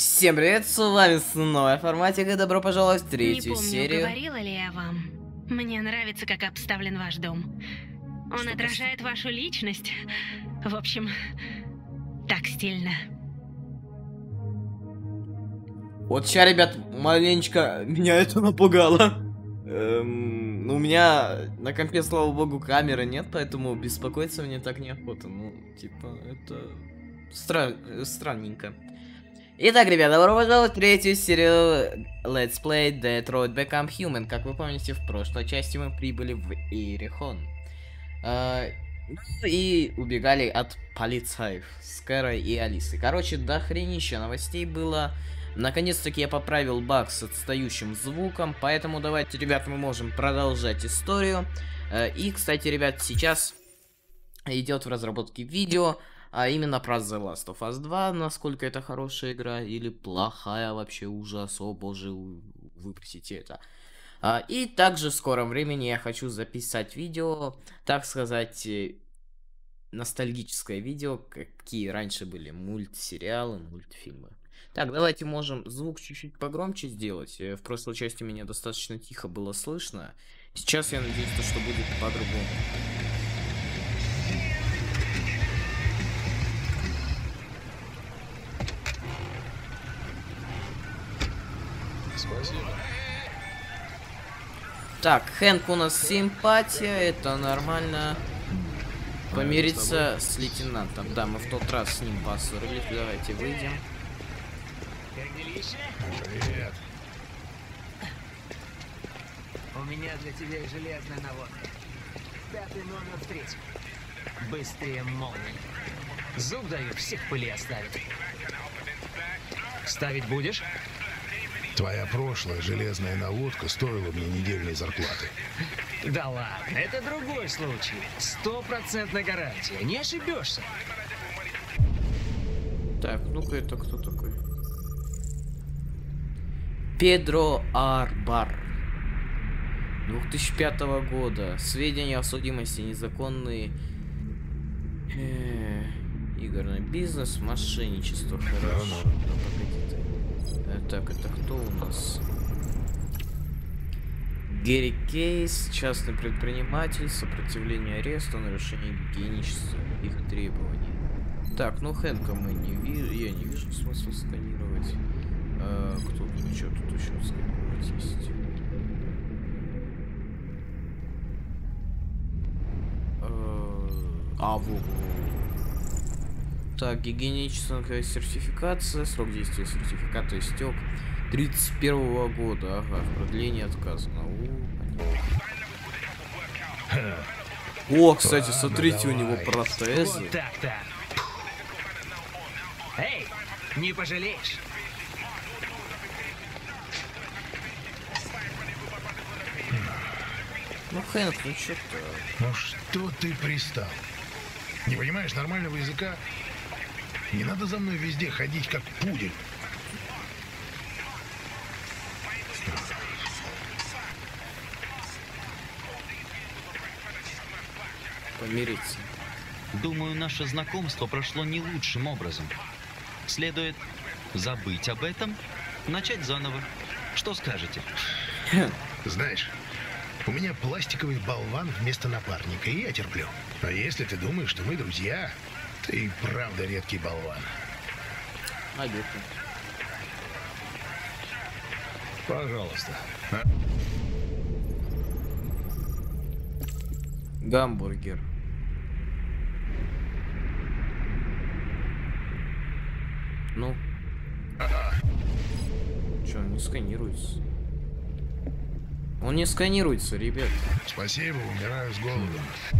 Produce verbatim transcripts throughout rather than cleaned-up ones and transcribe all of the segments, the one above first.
Всем привет, с вами снова Информатика, и добро пожаловать в третью Не помню, серию. говорила ли я вам. Мне нравится, как обставлен ваш дом. Он Что, отражает вашу личность. В общем, так стильно. Вот сейчас, ребят, маленечко меня это напугало. Эм, ну, у меня на компе, слава богу, камеры нет, поэтому беспокоиться мне так неохота. Ну, типа, это стра- странненько. Итак, ребята, добро пожаловать в третью серию Let's Play Detroit Become Human. Как вы помните, в прошлой части мы прибыли в Иерихон. А, и убегали от полицаев с Кэрой и Алисой. Короче, до хренища новостей было. Наконец-таки я поправил баг с отстающим звуком, поэтому давайте, ребят, мы можем продолжать историю. И, кстати, ребят, сейчас идет в разработке видео, а именно про The Last of Us два, насколько это хорошая игра или плохая, вообще ужас, о боже, выпросите это. А, и также в скором времени я хочу записать видео, так сказать, ностальгическое видео, какие раньше были мультсериалы, мультфильмы. Так, давайте можем звук чуть-чуть погромче сделать. В прошлой части меня достаточно тихо было слышно. Сейчас я надеюсь, что будет по-другому. Спасибо. Так, Хэнк у нас симпатия, это нормально. Помириться с лейтенантом. Да, мы в тот раз с ним поссорились. Давайте выйдем. Привет. У меня для тебя и железная наводка. Пятый номер в третьем. Быстрее молнии. Зуб даю, всех пыли оставит. Ставить будешь? Твоя прошлая железная наводка стоила мне недельной зарплаты. Да ладно, это другой случай. Стопроцентная гарантия, не ошибешься. Так, ну-ка, это кто такой? Педро Арбар. две тысячи пятого года. Сведения о судимости, незаконные... Э, игорный бизнес, мошенничество. Хорошо. Да, погоди ты. Э, так, это кто у нас? Гэри Кейс, частный предприниматель, сопротивление аресту, нарушение гигиенических требований. Так, ну Хэнка мы не видим, я не вижу смысла сканировать. А, кто тут, что тут еще сканировать есть? А, во, так, гигиеническая сертификация, срок действия сертификата истек тридцать первого года, ага, в продлении отказано. О, кстати, Ладно, смотрите, у него давай. протезы. Вот так-то. Эй, не пожалеешь. Ну, Хэнк, ну что-то... Ну что ты пристал? Не понимаешь нормального языка? Не надо за мной везде ходить, как пудель. Помириться. Думаю, наше знакомство прошло не лучшим образом. Следует забыть об этом, начать заново. Что скажете? Знаешь, у меня пластиковый болван вместо напарника, и я терплю. А если ты думаешь, что мы друзья, ты и правда редкий болван. Обидно. Пожалуйста. А? Гамбургер. Ну. Че, он не сканируется? Он не сканируется, ребят. Спасибо, умираю с голоду.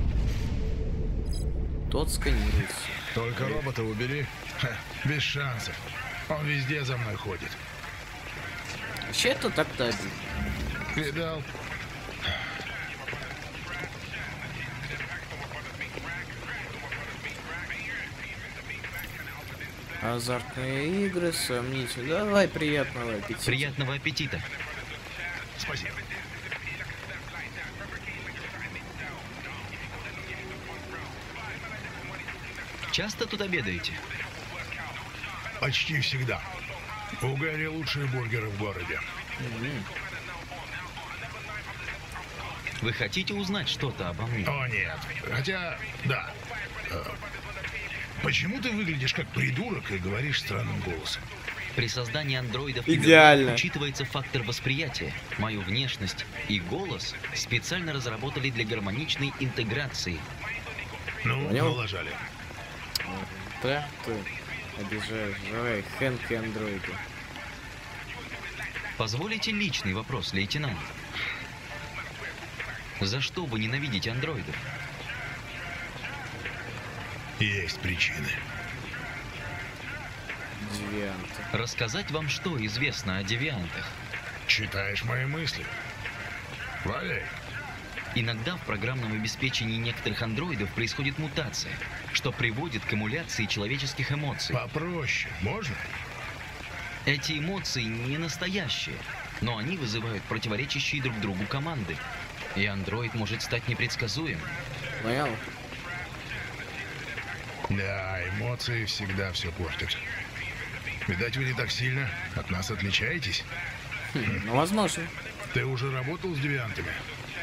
Тот сканируется. Только робота убери. Ха, без шансов. Он везде за мной ходит. Вообще это так-то обидно. Видал? Азартные игры, сомнительно. Давай, приятного аппетита. Приятного аппетита. Спасибо. Часто тут обедаете? Почти всегда. У Гэри лучшие бургеры в городе. М. Вы хотите узнать что-то обо мне? О, нет. Хотя, да. Э, Почему ты выглядишь как придурок и говоришь странным голосом? При создании андроидов Идеально. учитывается фактор восприятия. Мою внешность и голос специально разработали для гармоничной интеграции. Ну, Понял. налажали. Да, ты обижаешь. Давай, Хэнк и андроиды. Позволите личный вопрос, лейтенант? За что вы ненавидите андроидов? Есть причины. Девианты. Рассказать вам, что известно о девиантах? Читаешь мои мысли. Валяй. Иногда в программном обеспечении некоторых андроидов происходит мутация, что приводит к эмуляции человеческих эмоций. Попроще. Можно? Эти эмоции не настоящие, но они вызывают противоречащие друг другу команды. И андроид может стать непредсказуемым. Понял? Да, эмоции всегда все портят. Видать, вы не так сильно от нас отличаетесь. Хм, ну, возможно. Ты уже работал с девиантами?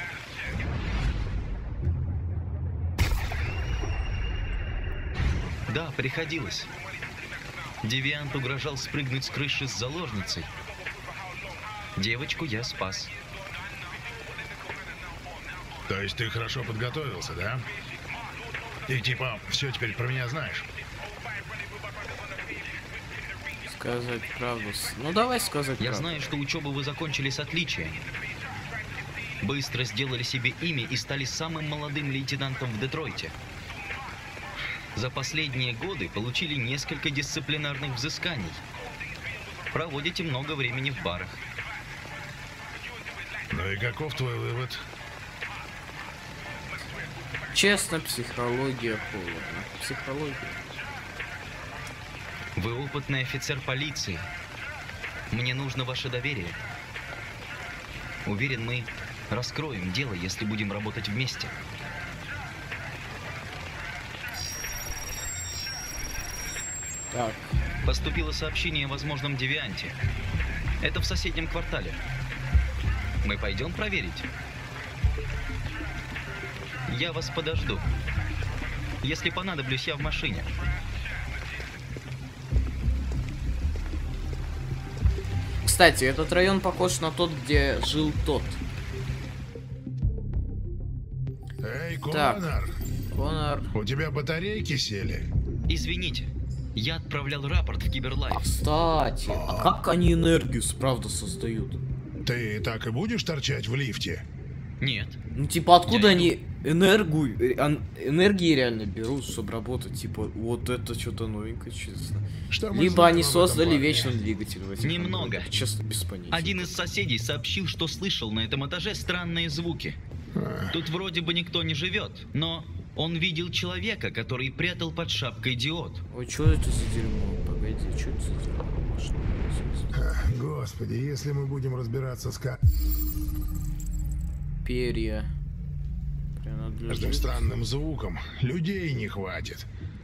Да, приходилось. Девиант угрожал спрыгнуть с крыши с заложницей. Девочку я спас. То есть ты хорошо подготовился, да? И типа, все теперь про меня знаешь? Сказать правду. с- Ну давай сказать Я правду. знаю, что учебу вы закончили с отличием. Быстро сделали себе имя и стали самым молодым лейтенантом в Детройте. За последние годы получили несколько дисциплинарных взысканий. Проводите много времени в барах. Ну и каков твой вывод? Честно, психология холодно. Психология. Вы опытный офицер полиции. Мне нужно ваше доверие. Уверен, мы раскроем дело, если будем работать вместе. Так, Поступило сообщение о возможном девианте. Это в соседнем квартале. Мы пойдем проверить? Я вас подожду. Если понадоблюсь, я в машине. кстати, этот район похож на тот, где жил тот. Эй, Так. Конор, Конор. у тебя батарейки сели? Извините, я отправлял рапорт в Киберлайф. Кстати, а как они энергию правда создают? Ты так и будешь торчать в лифте? Нет. Ну типа откуда Я они энергию, э, ан- энергии реально берут, чтобы работать? Типа вот это что-то новенькое, честно. Что мы Либо знаем они об этом создали парне? вечный двигатель в этих Немного. андроидах. Честно, без понятия. Один из соседей сообщил, что слышал на этом этаже странные звуки. А, Тут вроде бы никто не живет, но он видел человека, который прятал под шапкой диод. Ой, что это за дерьмо? Погоди, что это за дерьмо? Может, а, Господи, если мы будем разбираться с ка- перья. каждым Принадлежит. странным звуком, людей не хватит.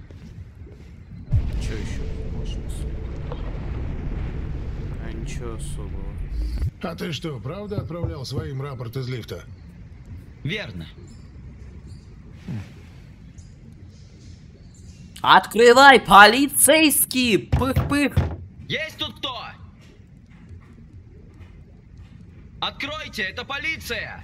Что еще можно сказать? А ничего особого. А ты что, правда отправлял своим рапорт из лифта? Верно. Открывай, полицейский! Пых-пых! Есть тут кто? Откройте, это полиция!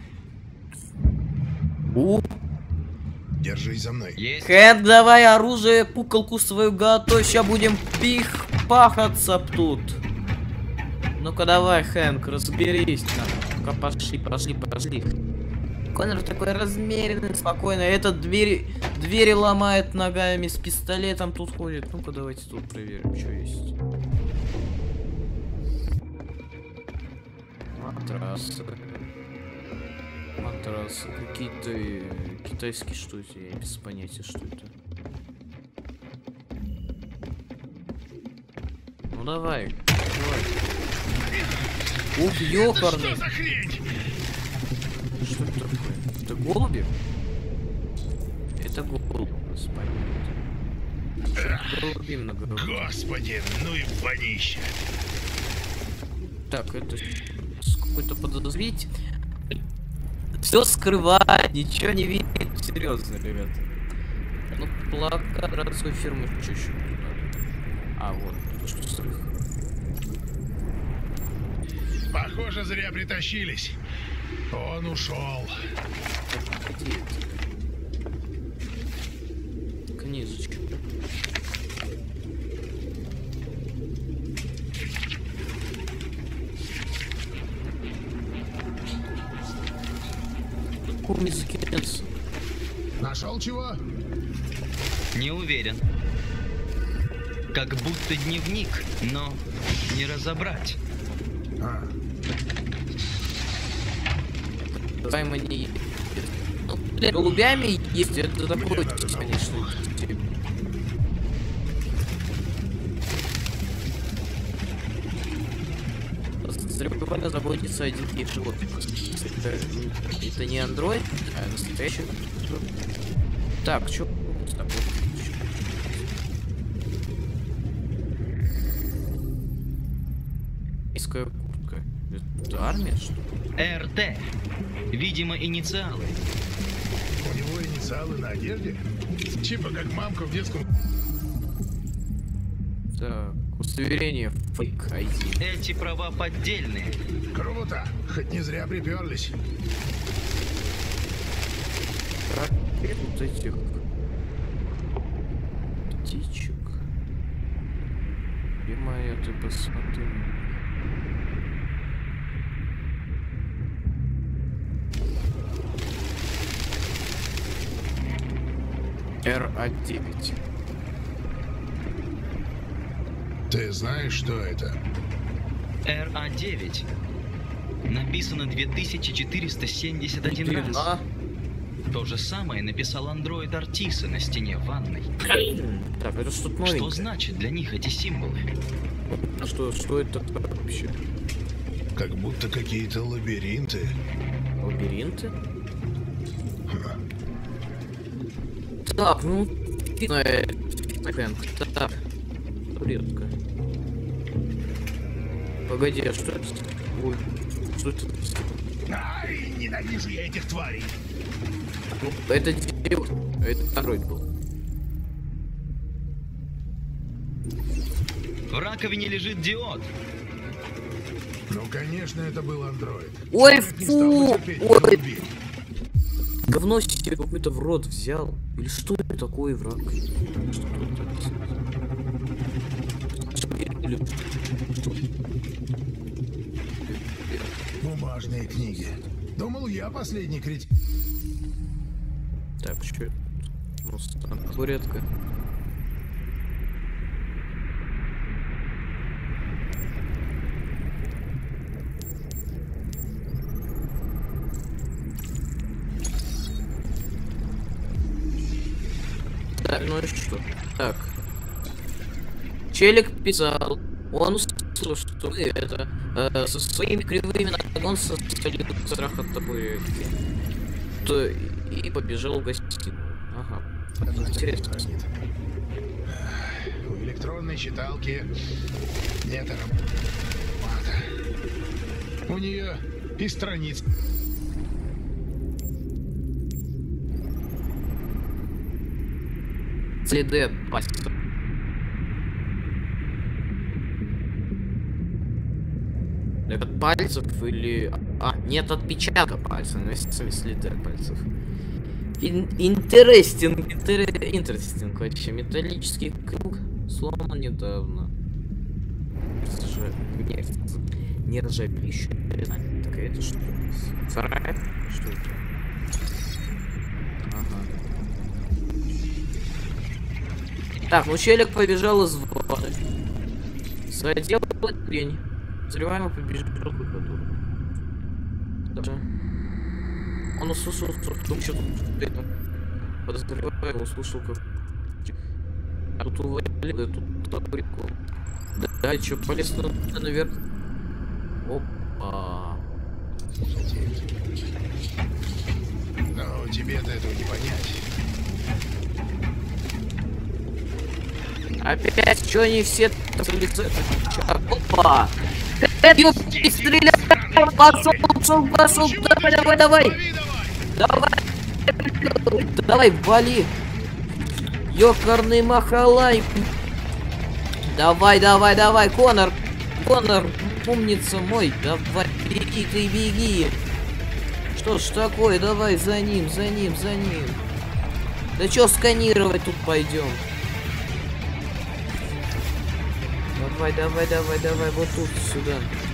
У, Держись за мной. Есть. Хэнк, давай оружие, пукалку свою готовь, ща будем пих пахаться тут. Ну-ка давай, Хэнк, разберись там. Ну-ка пошли, пошли, пошли. Конор такой размеренный, спокойно. Этот двери, двери ломает ногами, с пистолетом тут ходит. Ну-ка давайте тут проверим, что есть. Матрасы. Матрасы. Какие-то э, китайские, что это? Я без понятия, что это. Ну давай, давай. Ух, ёкарный. Что за хрень? Что это такое? Это голуби? Это голуби, понятно. Голуби много. Господи, ну и вонище. Так, это какой-то подозритель. Все скрывает, ничего не видит. Серьезно, ребята. Ну, плакат городской фирмы чуть-чуть. А, вот. Что срыв. Похоже, зря притащились. Он ушел. Где это? Книжечка. Каком языке это? Нашел чего? Не уверен. Как будто дневник, но не разобрать. А, Давай мы не... Ну, блин, голубями есть, это такое, надо на конечно. Подозреваю заботится о диких животных. Это, это не андроид, а настоящий. Так, что с тобой? Иская куртка. Это армия, что ли? эр тэ. Видимо, инициалы. у него инициалы на одежде? Типа как мамка в детском... Так, удостоверение фейк ай ди. Эти права поддельные. Круто, хоть не зря приперлись. Портрет вот этих птичек. И моя, ты посмотри. эр а девять. Ты знаешь, что это? эр а девять. Написано две тысячи четыреста семьдесят один раз. А? То же самое написал андроид Артиса на стене в ванной. Так, это что-то новенькое. Что значит для них эти символы? А что, что это вообще? Как будто какие-то лабиринты. Лабиринты? Так, ну... э, Так, редко. Погоди, а что это? Ой, что это? Ай, ненавижу я этих тварей. Ну, это девушка, это андроид был. В раковине лежит диод. Ну, конечно, это был андроид. Ой, Человек не стал бы фу! терпеть, Ой. когда убили. Говно себе какой-то в рот взял. Или что это такое враг? Что это? Бумажные книги. Думал, я последний крит. Так, что это? Ну, странно. Порядка. Так, ну и что? Так. Челик писал. Он услышал, что вы это э, со своими кривыми ногами состояли страх от тобой. То и побежал в гостиную. Ага. Это интересно. У электронной читалки нет аромата. У нее и страниц. Следы от пальцев. От пальцев или... А, нет отпечатка пальцев, но есть сами следы от пальцев. Интерестинг, интерестинг вообще. Металлический круг сломан недавно. Же... Не, не ржавеющий. Так это что? Сарай? Что это? Ага. Так, ну челик побежал из воды. Задел день. Подозреваемый побежал к выходу. Даже... Он услышал, что что-то это. Подозреваемый услышал, как... А тут увалили, тут таблетку. Да, да, и чё, полез на, наверх. Опа. Но тебе-то этого не понять. Опять, чё они все... Опа! Стреляй! Пошел, пошел, пошел! Давай, давай, давай! Давай! Давай, вали! Ёкарный махалай! Давай, давай, давай, Конор! Конор, умница мой! Давай, беги ты, беги! Что ж такое? Давай за ним, за ним, за ним! Да чё сканировать тут пойдем? Давай, давай, давай, давай, вот тут, сюда.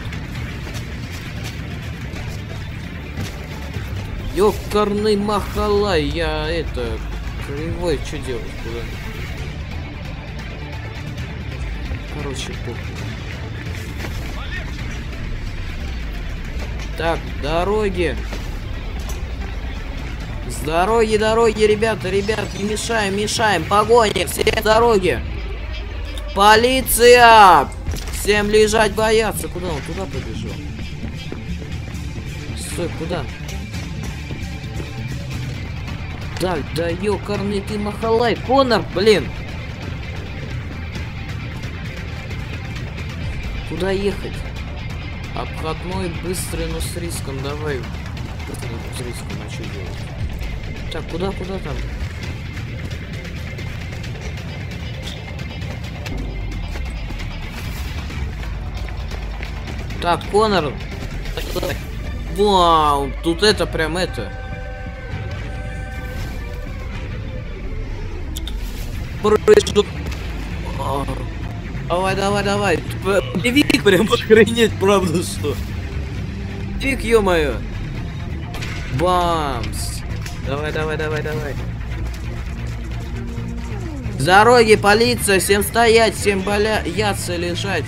Ёкарный махалай, я это... Кривой, что делать? Куда? Короче, похуй. Так, дороги. С дороги, дороги, ребята, ребят, не мешаем, мешаем. Погоня, все дороги. Полиция! Всем лежать бояться. Куда он? Туда побежал. Стой, куда? Да, да ёкарный ты махалай. Конор, блин. Куда ехать? Обходной, быстрый, но с риском. Давай. С риском, а что делать? Так, куда, куда там? Так, Конор. Вау, тут это прям это. Прыжок. Давай, давай, давай. Вик прям охренеть, правда, что? Вик, ё-моё. Бамс. Давай, давай, давай, давай. С дороги, полиция, всем стоять, всем бояться лежать.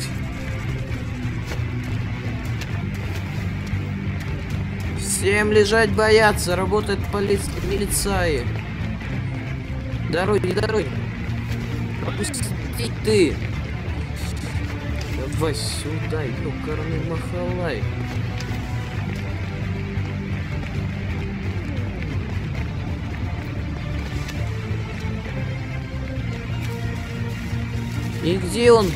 Всем лежать бояться, работает полиция, милиция. Дороги, дороги. Пропусти ты. Давай сюда, ёкарный махалай. И где он?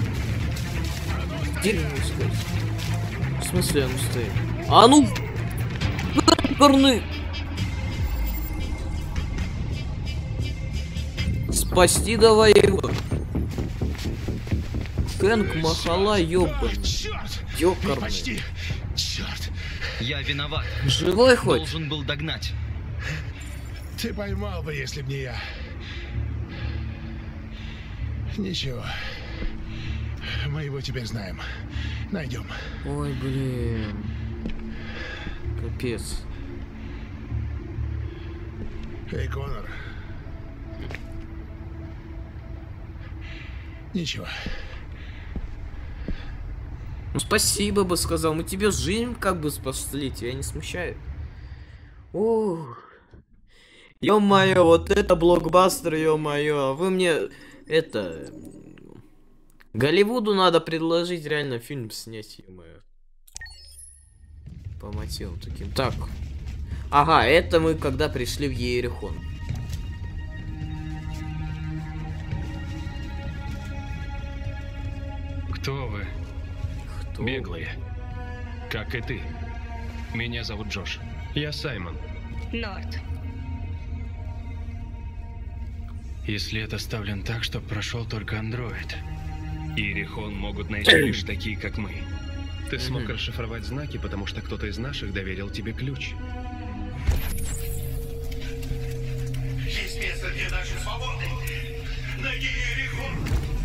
Где он стоит? В смысле он стоит? А ну! Ёкарный! Спасти давай его. Кэнг махала, ёбан. Ёкарный. Почти. Черт. Я виноват. Живой хоть? Должен был догнать. Ты поймал бы, если б не я. Ничего. Мы его теперь знаем. Найдем. Ой, блин. Капец. Эй, Конор. Ничего. Ну спасибо бы сказал. Мы тебе жизнь как бы спасли. Тебя не смущает? Ох. Ё-моё, вот это блокбастер, ё-моё. Вы мне это... Голливуду надо предложить реально фильм снять, ё-моё. По мотивам таким. Так. Ага, это мы когда пришли в Иерихон. Кто вы? Кто? Беглые. Как и ты. Меня зовут Джош. Я Саймон. Норт. И след оставлен так, чтобы прошел только андроид. Иерихон могут найти лишь такие, как мы. Ты смог Мгм. расшифровать знаки, потому что кто-то из наших доверил тебе ключ. Есть место, где наши свободы. Найди Иерихон.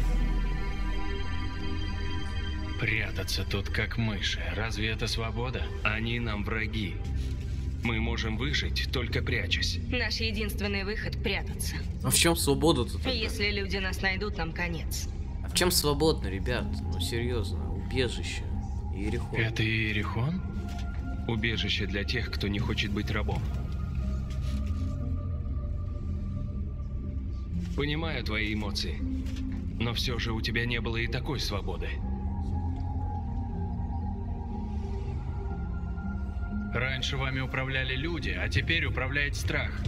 Прятаться тут как мыши. Разве это свобода? Они нам враги. Мы можем выжить, только прячась. Наш единственный выход — прятаться. А в чем свобода-то тогда? Если люди нас найдут, нам конец. А в чем свободно, ребят? Ну серьезно, убежище. Иерихон. Это Иерихон? Убежище для тех, кто не хочет быть рабом. Понимаю твои эмоции, но все же у тебя не было и такой свободы. Раньше вами управляли люди, а теперь управляет страх.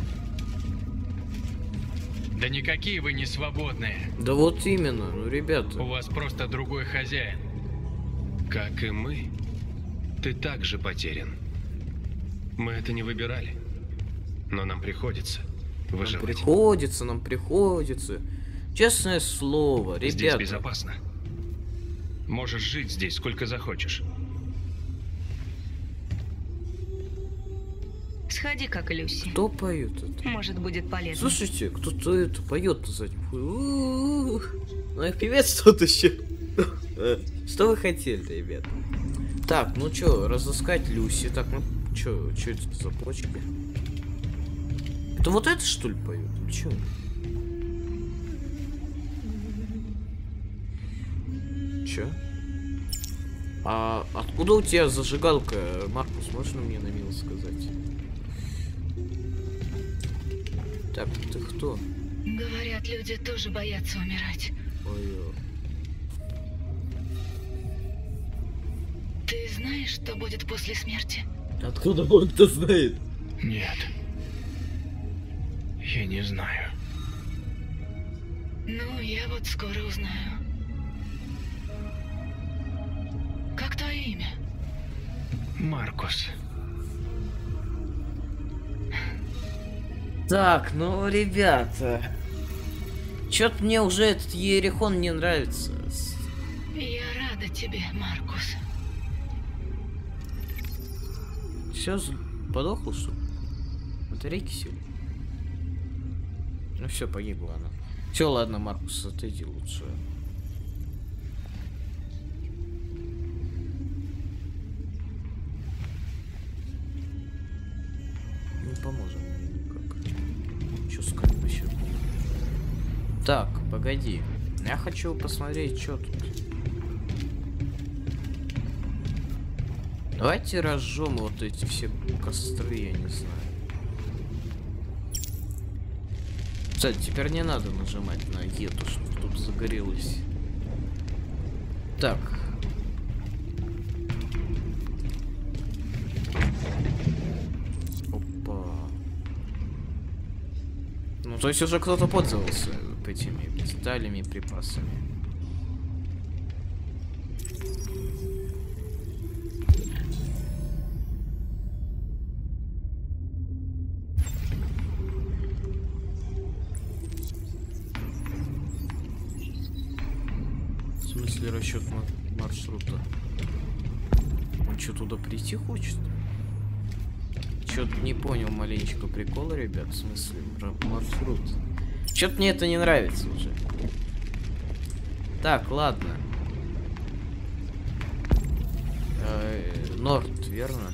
Да никакие вы не свободные. Да вот именно, ну ребята. У вас просто другой хозяин. Как и мы, ты также потерян. Мы это не выбирали, но нам приходится Нам выживать. приходится, нам приходится. Честное слово, ребята. Здесь безопасно. Можешь жить здесь сколько захочешь. Сходи, как Люси. Кто поет это? Может, будет полезно. Слушайте, кто-то это поет за ним. Ну и певец тут еще. Что вы хотели, ребята? Так, ну чё, разыскать Люси. Так, ну чё, чё это за почки? Это вот это что ли поет? Чё? Чё? А откуда у тебя зажигалка, Маркус? Можно мне на мило сказать? Так, ты кто? Говорят, люди тоже боятся умирать. Ой, Ты знаешь, что будет после смерти? откуда он это знает? Нет. Я не знаю. Ну, я вот скоро узнаю. Как твое имя? Маркус. Так, ну, ребята. Чё-то мне уже этот Иерихон не нравится. Я рада тебе, Маркус. Все подохло, что ли? Батарейки сели. Ну все, погибла она. Все, ладно, Маркус, отойди лучше. Не поможем мне никак. Че сказать вообще? Так, погоди. Я хочу посмотреть, что тут. Давайте разжжем вот эти все костры, я не знаю. Кстати, теперь не надо нажимать на ету, чтобы тут загорелось. Так. Опа. Ну, то есть уже кто-то пользовался этими деталями и припасами. В смысле расчет маршрута? Он что, туда прийти хочет? Чё-то не понял маленечко прикола, ребят. В смысле маршрут? Чё-то мне это не нравится уже. Так, ладно. Э-э, Норд, верно?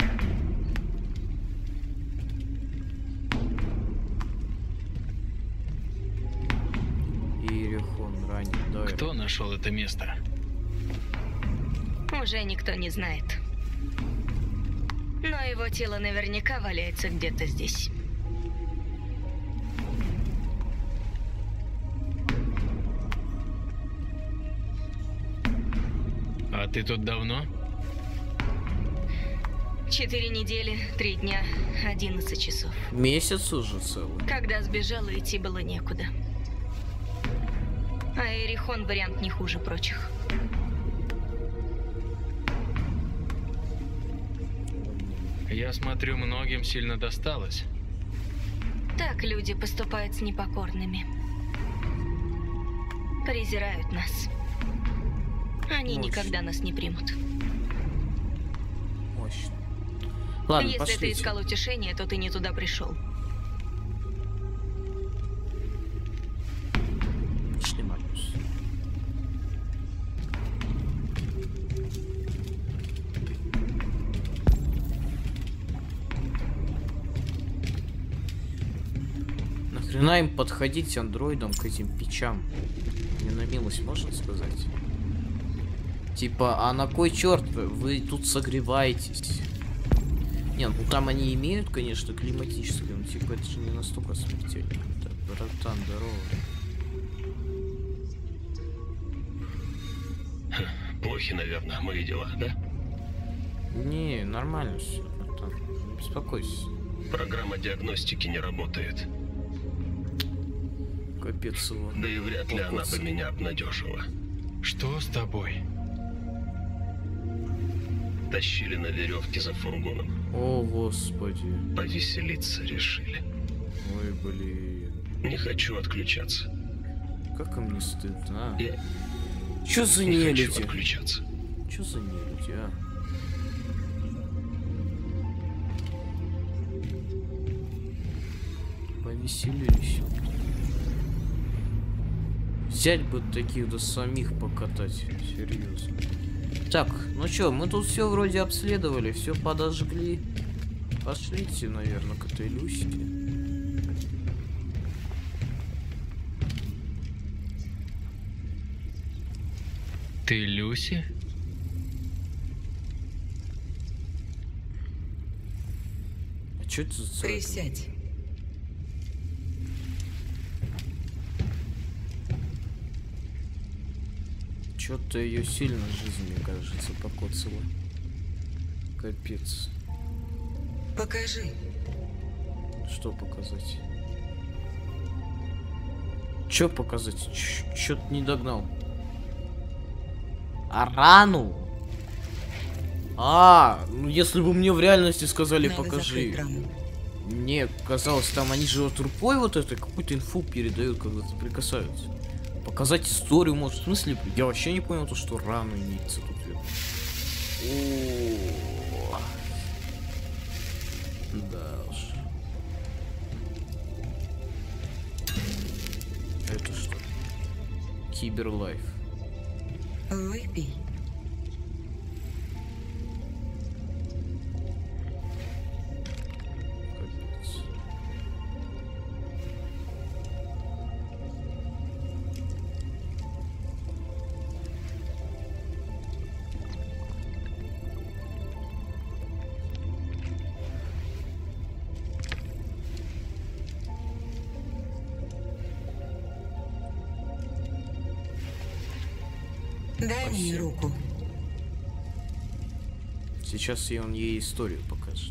Иерихон ранен. Давай. Кто нашел это место? Уже никто не знает. Но его тело наверняка валяется где-то здесь. А ты тут давно? Четыре недели, три дня, одиннадцать часов. Месяц уже целый. Когда сбежала, идти было некуда. А Иерихон вариант не хуже прочих. Я смотрю, многим сильно досталось. Так люди поступают с непокорными. Презирают нас. Они Мощно. никогда нас не примут. Мощно. Ладно, Если пошлите. ты искал утешение, то ты не туда пришел. Пошли, Маркус. Нахрена им подходить андроидом к этим печам? Не на милость, можно сказать? Типа, а на кой черт вы, вы тут согреваетесь? Не, ну там они имеют, конечно, климатическое, но типа это же не настолько смертельно. Так, братан, здорово. Плохи, наверное, мои дела, да? Не, нормально все, братан. Не беспокойся. Программа диагностики не работает. Капец его. Да и вряд ли она бы меня обнадежила. Что с тобой? Тащили на веревке за фургоном. О, господи. Повеселиться решили. Ой, блин. Не хочу отключаться. Как им не стыдно, а? Я Чё за не хочу нелюди? отключаться. Чё за нелюди, а? Повеселились. Взять бы таких до самих покатать. Серьезно. Так, ну чё, мы тут все вроде обследовали, все подожгли. Пошлите, наверное, к этой Люське. Ты Люси? А чё это за царь? Присядь. Чё-то ее сильно жизнь, мне кажется, покоцала. Капец. Покажи. Что показать? Чё показать? Чё-то не догнал. А рану? А, ну если бы мне в реальности сказали, Надо покажи. закрыть рану. Мне казалось, там они же вот рукой вот это какую-то инфу передают, когда соприкасаются. Показать историю, может, в смысле? Я вообще не понял то, что рану имеется тут. О, да уж. Это что? Киберлайф. Выпей. Капец. Дай мне руку. Сейчас и он ей историю покажет.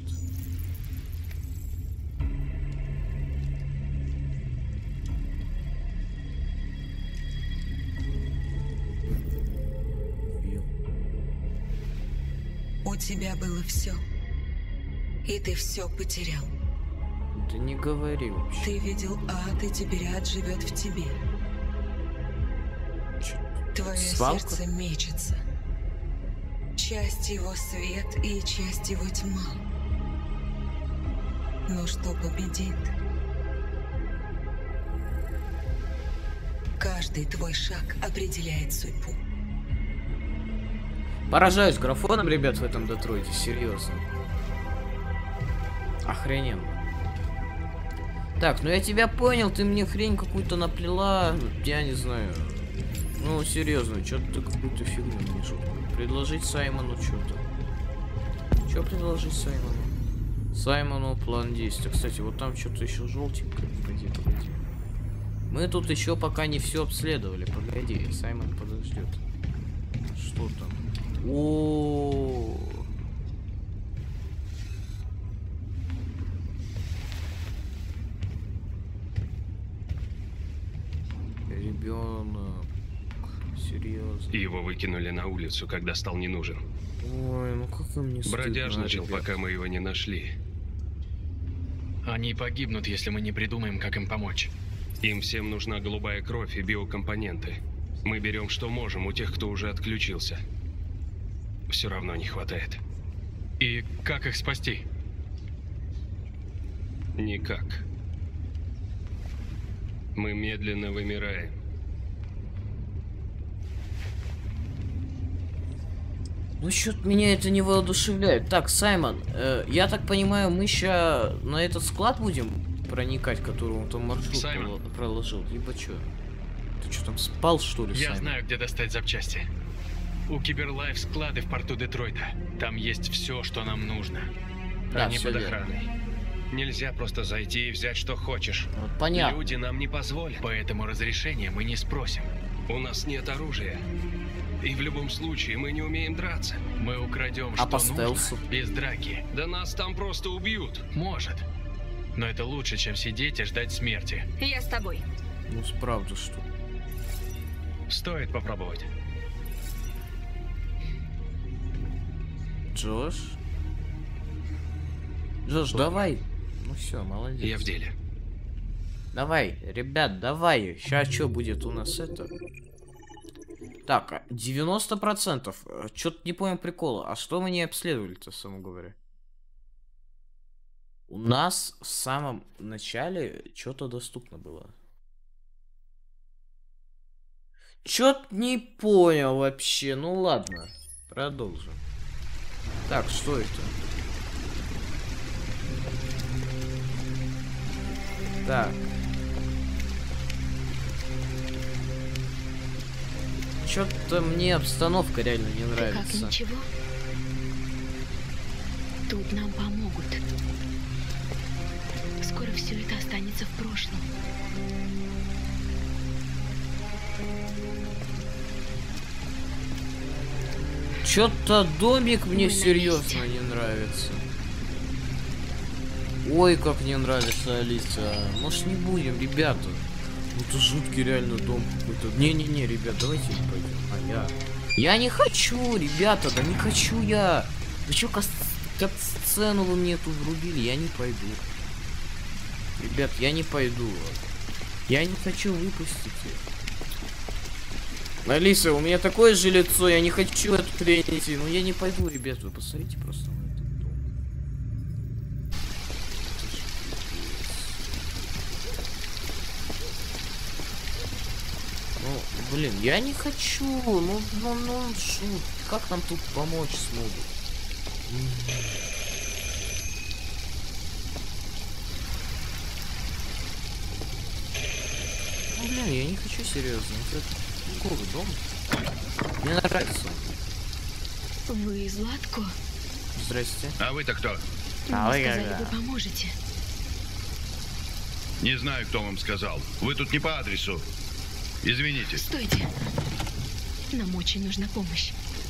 Вил. У тебя было все. И ты все потерял. Да не говори вообще. Ты видел ад, и теперь ад живет в тебе. Чё? Твое Свалка? сердце мечется. Часть его свет и часть его тьма. Но что победит? Каждый твой шаг определяет судьбу. Поражаюсь графоном, ребят, в этом Детройте, серьезно. Охрененно. Так, ну я тебя понял, ты мне хрень какую-то наплела, я не знаю. Ну, серьезно, что-то ты какую-то фигню мне жуткую. Предложить Саймону что-то. Что предложить Саймону? Саймону план действия. Кстати, вот там что-то еще желтенькое. Погоди, погоди. Мы тут еще пока не все обследовали. Погоди, Саймон подождет. Что там? О. Ребенок. Серьезно. Его выкинули на улицу, когда стал не нужен. Ой, ну как вы мне стыдно, Бродяжничал, ребят. пока мы его не нашли. Они погибнут, если мы не придумаем, как им помочь. Им всем нужна голубая кровь и биокомпоненты. Мы берем, что можем, у тех, кто уже отключился. Все равно не хватает. И как их спасти? Никак. Мы медленно вымираем. Ну, что-то меня это не воодушевляет. Так, Саймон, э, я так понимаю, мы сейчас на этот склад будем проникать, который он там маршрут Саймон. прол- проложил, либо что? Ты что, там спал, что ли, Я Саймон? знаю, где достать запчасти. У Киберлайф склады в порту Детройта. Там есть все, что нам нужно. Да, Они всё под верно. охраной. Нельзя просто зайти и взять, что хочешь. Вот понятно. Люди нам не позволят. Поэтому разрешения мы не спросим. У нас нет оружия. И в любом случае мы не умеем драться. Мы украдем, А что по нужно, стелсу? без драки. Да нас там просто убьют. Может. Но это лучше, чем сидеть и ждать смерти. Я с тобой. Ну, правда, что? Стоит попробовать. Джош? Джош, давай. Ну все, молодец. Я в деле. Давай, ребят, давай. Сейчас что будет у нас это? Так, девяносто процентов. Что-то не понял прикола. А что мы не обследовали-то, само говоря? У нас в самом начале что-то доступно было. Чё-то не понял вообще. Ну ладно, продолжим. Так, что это? Так. Чё-то мне обстановка реально не нравится. Как ничего? Тут нам помогут. Скоро все это останется в прошлом. Чё-то домик мне Мы на серьезно месте. не нравится. Ой, как не нравится Алиса. Может, не будем, ребята? Ну, это жуткий реально дом какой-то. Не-не-не, ребят, давайте не пойдем. А я... Я не хочу, ребята, да не хочу я. Вы чё, кат-сцену вы мне тут врубили? Я не пойду. Ребят, я не пойду. Я не хочу выпустить их. Алиса, у меня такое же лицо, я не хочу эту хрень идти. Ну я не пойду, ребят, вы посмотрите просто на этот дом. Ну, блин, я не хочу. Ну, ну, ну, шут. Как нам тут помочь смогут? Ну, блин, я не хочу серьезно. Это какой дом? Мне нравится. Вы Златко? Здрасте. А вы-то кто? А Вы вы сказали, как, вы да. поможете. Не знаю, кто вам сказал. Вы тут не по адресу. Извините. Стойте. Нам очень нужна помощь.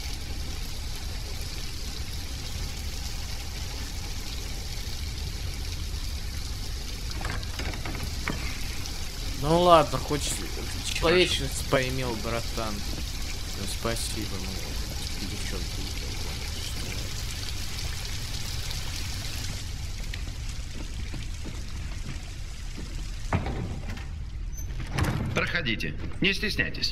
Ну ладно, хоть человечность поимел, братан. Ну, спасибо, ну, девчонки. Проходите. Не стесняйтесь.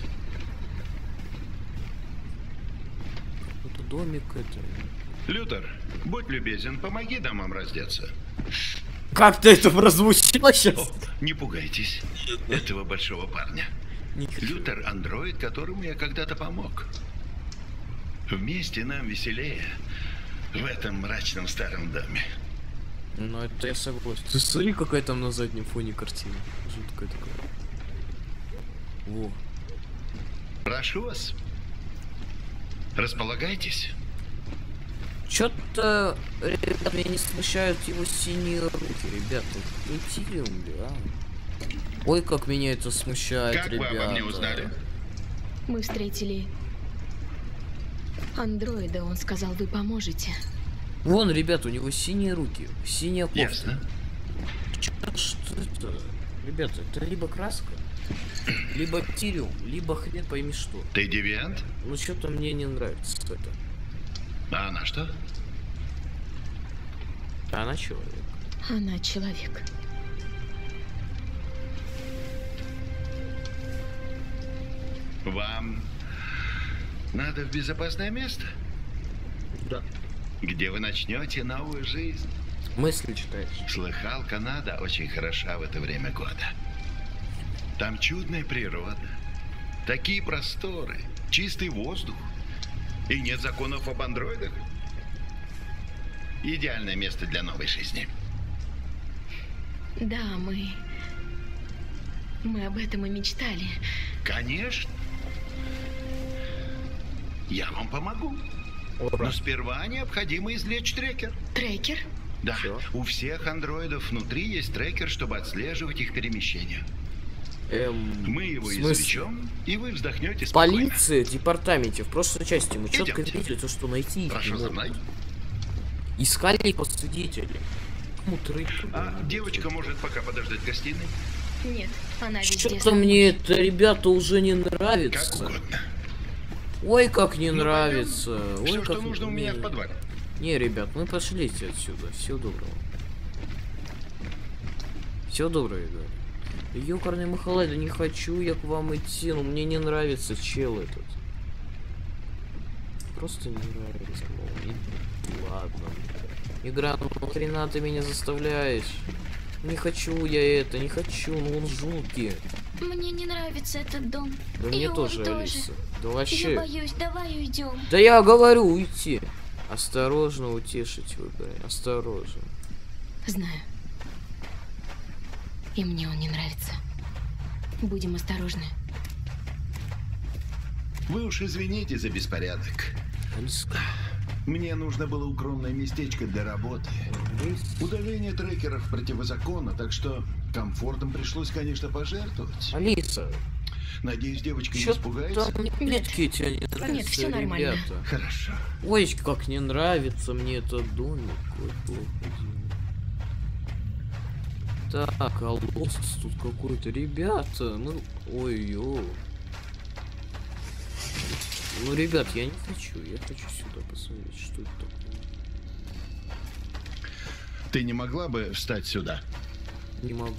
Это домик, это... Лютер, будь любезен, помоги дамам раздеться. Как ты это прозвучило сейчас? О, не пугайтесь этого большого парня. Лютер — андроид, которому я когда-то помог. Вместе нам веселее в этом мрачном старом доме. Ну это я согласен. Ты смотри, какая там на заднем фоне картина. Жуткая такая. Во. Прошу вас. Располагайтесь. Чё-то, ребят, меня не смущают его синие руки, ребята. Интеллиум, а? Ой, как меня это смущает, Как ребята. вы обо мне узнали? Мы встретили андроида, он сказал, вы поможете. Вон, ребят, у него синие руки, синяя кофта. Ясно. Чё, что это? Ребята, это либо краска, либо тириум, либо хрен пойми что. Ты девиант? Ну что-то мне не нравится это. А она что? Она человек. Она человек. Вам надо в безопасное место, Да. где вы начнете новую жизнь. Мысли читаешь. Слыхал, Канада очень хороша в это время года. Там чудная природа, такие просторы, чистый воздух. И нет законов об андроидах. Идеальное место для новой жизни. Да, мы... Мы об этом и мечтали. Конечно. Я вам помогу. Но сперва необходимо извлечь трекер. Трекер? Да, Всё. у всех андроидов внутри есть трекер, чтобы отслеживать их перемещения. Эм, Мы его в смысле? извлечем, и вы вздохнете спокойно. Полиция, департаменте, в прошлой части мы четко Идёмте. видели то, что найти их Прошу не за могут. мной. Искали по свидетелей. Ну, трык. А девочка может пока подождать в гостиной? Нет, она везде. Что-то мне это, ребята, уже не Как нравится. угодно. Ой, как не Ну, нравится. пойдём. Ой, Все, как что нужно у меня не- в подвале. Не, ребят, мы пошлите отсюда. Всего доброго. Всего доброго, ребят. Ёкарный махалай, да не хочу я к вам идти, но мне не нравится чел этот. Просто не нравится. Ну, ладно. Игра, ну хрена ты меня заставляешь. Не хочу я это, не хочу, ну он жуткий. Мне не нравится этот дом. Да и мне он тоже, тоже. Алиса. Да вообще. Я боюсь, давай уйдем. Да я говорю уйти. Осторожно утешить выбирай. Осторожно. Знаю. И мне он не нравится. Будем осторожны. Вы уж извините за беспорядок. Алиска. Мне нужно было укромное местечко для работы. Удаление трекеров противозаконно, так что комфортом пришлось, конечно, пожертвовать. Алиса. Надеюсь, девочка Чё не испугается. там плитки тебе не нравятся, Нет, всё нормально. ребята? Хорошо. Ой, как не нравится мне этот домик. Ой, плохо дело. Так, а лосос тут какой-то. Ребята, ну... Ой-ё. Ну, ребят, я не хочу. Я хочу сюда посмотреть, что это такое. Ты не могла бы встать сюда? Не могу.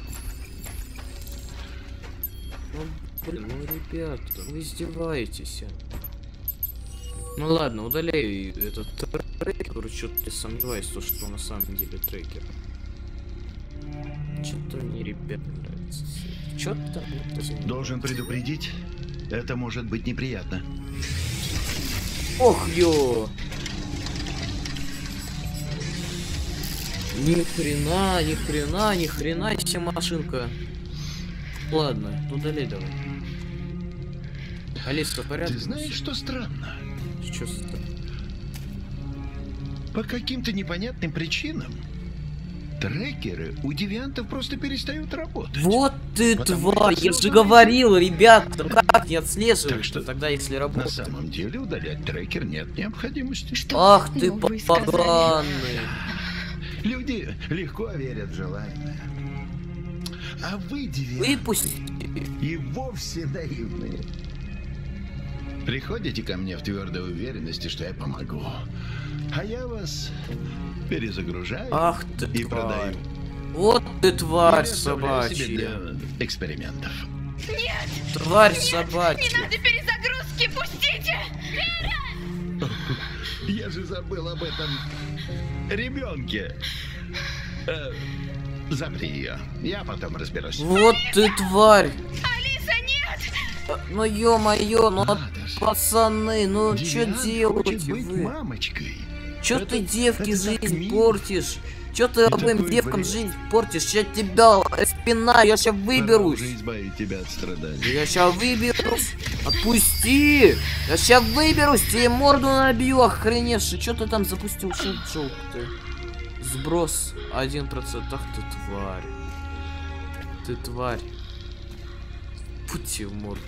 Ну, блин, ну, ребята, вы издеваетесь. Ну ладно, удаляю этот трекер, который что-то сомневаюсь, то, что на самом деле трекер. Что-то мне, ребят, не нравится. Что-то... Должен предупредить, это может быть неприятно. Ох, ё! Ни хрена, ни хрена, ни хрена себе машинка. Ладно, удаляй давай. Алиса, в порядке? Ты знаешь, что странно? Что странно? По каким-то непонятным причинам трекеры у девиантов просто перестают работать. Вот ты Потому тварь, что я всё же зависит. говорил, ребята, ну как не отслеживать Так что тогда, если На работает? самом деле удалять трекер нет необходимости. Ах ты Ну, вы сказали. поганый. Люди легко верят в желаемое. А вы, девианты, Выпусти. и вовсе наивные. Приходите ко мне в твердой уверенности, что я помогу. А я вас перезагружаю Ах ты и тварь. продаю. Вот ты тварь Или оставляю себе собачья. для экспериментов. Тварь собачья. перезагрузки, пустите! Я же забыл об этом ребенке. Э, запри ее. Я потом разберусь. Вот ты тварь. Алиса, нет! Ну ё-моё, ну Ладно же. пацаны, ну чё Девиант делаете хочет быть вы? мамочкой. Чё Это- ты девке это так жизнь мило. портишь? Чё ты И обоим такой девкам бред. жизнь портишь? Я тебя э, спина, я ща Пора выберусь. уже избавить тебя от страданий. Я ща выберусь. Отпусти! Я ща выберусь, тебе морду набью, охреневший. Чё ты там запустил? Шо джок ты? Сброс один процент. Ах ты тварь. Ты тварь. Пути в морду.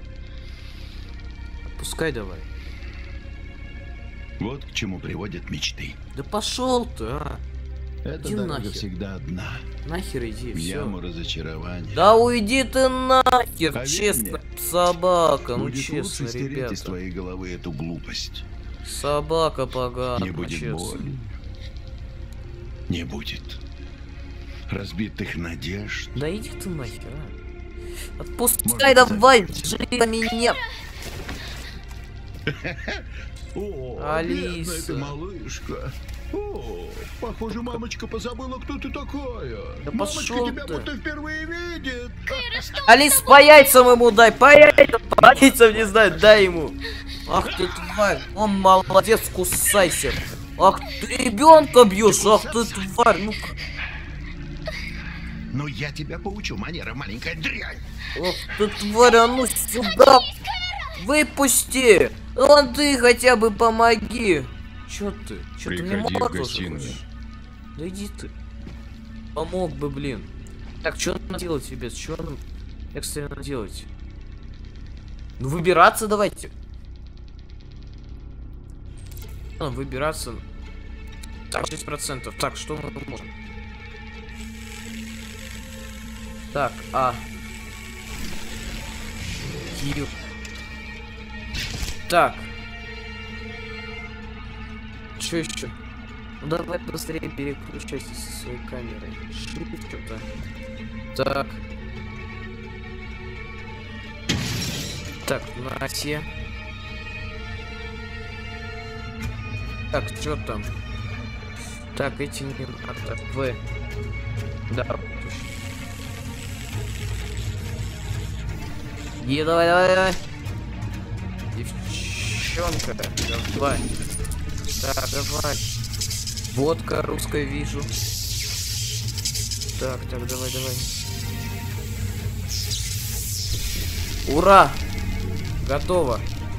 Отпускай давай. Вот к чему приводят мечты. Да пошел ты, а. Эта Иди дорога нахер. всегда одна. Нахер иди, В яму все. разочарования. Да уйди ты нахер, Поверь честно, мне, собака, ну Будет честно, лучше стереть ребята. из твоей головы эту глупость. Собака поганая, Не будет честно. боли. Не будет разбитых надежд. Да иди ты нахер, а. Отпускай Может, давай, живи меня. О, Алиса. бедная ты малышка. О, похоже, мамочка позабыла, кто ты такая. Да Мамочка пошел тебя ты. будто впервые видит. Алис, по яйцам ему дай, по яйцам, по яйцам не знаю, дай ему. Ах ты тварь, он молодец, кусайся. Ах ты ребенка бьешь, ах ты тварь, ну-ка. Ну я тебя поучу манера, маленькая дрянь. Ах ты тварь, а ну сюда. Выпусти. Вон ты хотя бы помоги. Чё ты? Чё ты мне Приходи в молоко гостиную. хочешь? Да иди ты. Помог бы, блин. Так, что нам делать, ребят? Что нам экстренно делать? Ну, выбираться давайте. А, выбираться. Так, шесть процентов. Так, что мы можем? Так, а. Ю. Так. что еще? Ну давай быстрее переключайся со своей камерой. Шипит что-то. Так. Так, Настя. Так, что там? Так, эти не надо. В. Да. И давай, давай, давай. Девчонка, давай. Так, давай. Водка русская вижу. Так, так, давай, давай. Ура! Готово.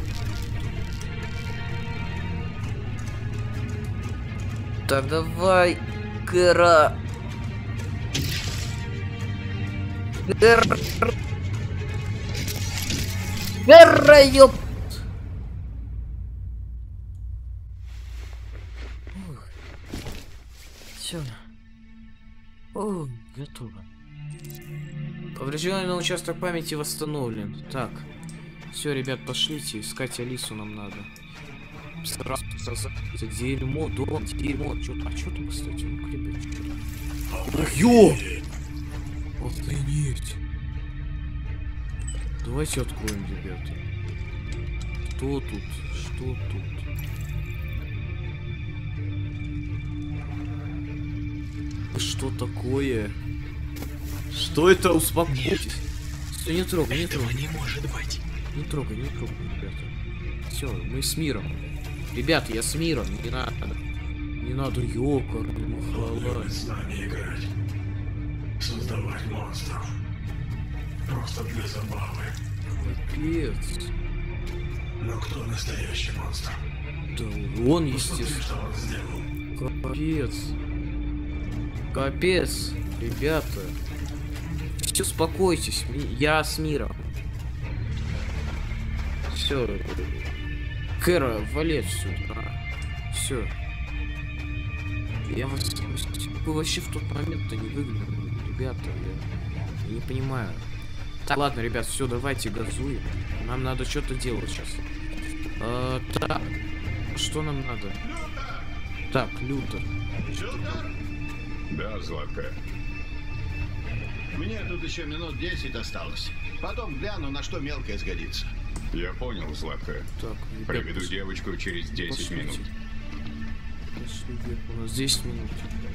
Так, давай, Кэра. Кэра. Кэра, ёп. Все. О, готово. Поврежденный участок памяти восстановлен. Так. Все, ребят, пошлите. Искать Алису нам надо. Сразу это дерьмо, дом, дерьмо. Чё, а что там, кстати? Ну, ребят, что? Ох, ё! Охренеть. Давайте откроем, ребята. Что тут? Что тут? Что такое? Что это? Успокойтесь. Все, не трогай, не трогай. Не может быть. Не трогай, не трогай, ребята. Все, мы с миром. Ребята, я с миром, не надо. Не надо, ёкар, махалась. С нами играть. Создавать монстров. Просто для забавы. Капец. Но кто настоящий монстр? Да он, естественно. Что он сделал? Капец. Капец, ребята. Все, успокойтесь, я с миром. Все. Кэра, вали отсюда. Все. Я вас... Вы вообще в тот момент-то не выглянули, ребята. Я... я не понимаю. Так, ладно, ребят, все, давайте газуем. Нам надо что-то делать сейчас. А, так. Что нам надо? Так, Лютер. Да, Златка. Мне тут еще минут десять осталось. Потом гляну, на что мелкое сгодится. Я понял, Златка. Так, ребят, Приведу пос... девочку через десять Пошлите. минут. Пошли, у нас десять минут.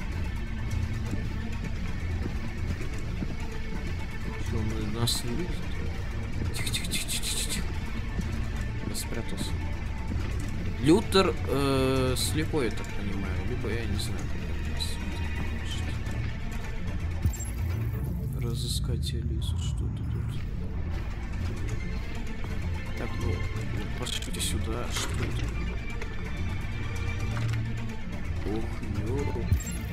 Что, мы нас не видят? Тихо, тихо, тихо, тихо, тихо, тихо. Я спрятался. Лютер э, слепой, я так понимаю. Либо я не знаю, как это разыскать Алису, что-то тут. Так, ну, пошлите сюда, что это? Ох, ё.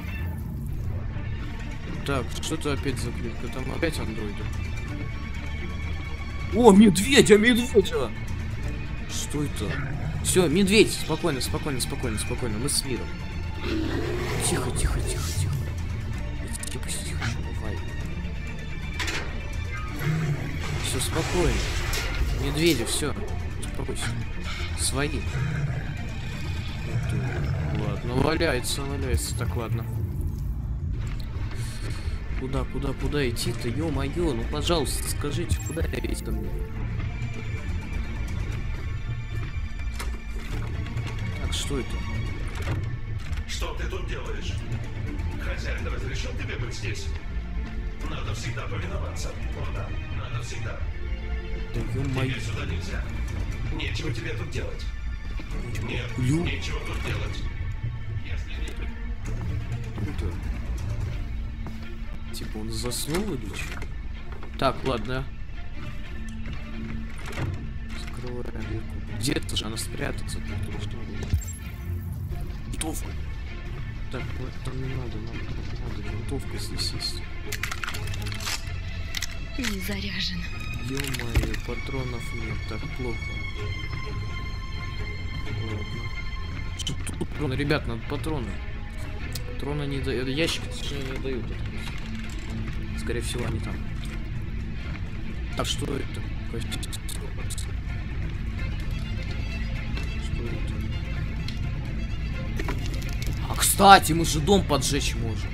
Так, что-то опять заклепка, там опять андроиды. О, медведя, медведя! Что это? Все, медведь, спокойно, спокойно, спокойно, спокойно, мы с миром. Тихо, тихо, тихо, тихо. Тихо, тихо, давай. Все, спокойно. Медведя, все. Успокойся. Свои. Ладно, валяется, валяется. Так, ладно. Куда, куда, куда идти-то? Ё-моё, ну пожалуйста, скажите, куда идти-то мне? Так, что это? Что ты тут делаешь? Хозяин разрешил тебе быть здесь? Надо всегда повиноваться. О да, надо всегда. Да ё-моё. Тебе сюда нельзя. Нечего тебе тут делать. Нет, Ю. нечего тут делать. Если не... Круто. Типа он заснул или что? Так, ладно. Закрываем дверку. Где-то же она спрятаться. Винтовка. Так, ну это не надо, нам надо. Винтовка здесь есть. Не заряжен. Ё-моё, патронов нет, так плохо. Ладно. Что тут патроны? Ребят, надо патроны. Патроны не дают. Ящики, точнее, не дают. Скорее всего, они там. А что это? Что это? кстати, мы же дом поджечь можем.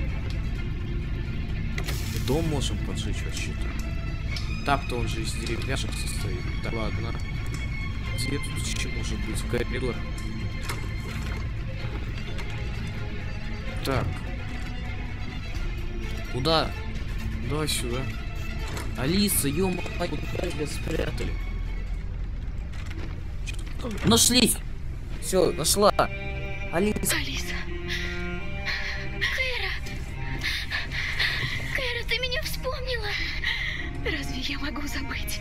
Дом можем поджечь вообще-то. Так-то он же из деревяшек состоит. Так, ладно. Где тут еще может быть? Коридор. Так. Куда? Давай сюда. Алиса, ё-моё, куда тебя спрятали? Нашли! Все, нашла. Алиса. Алиса. Кэра. Кэра, ты меня вспомнила. Разве я могу забыть?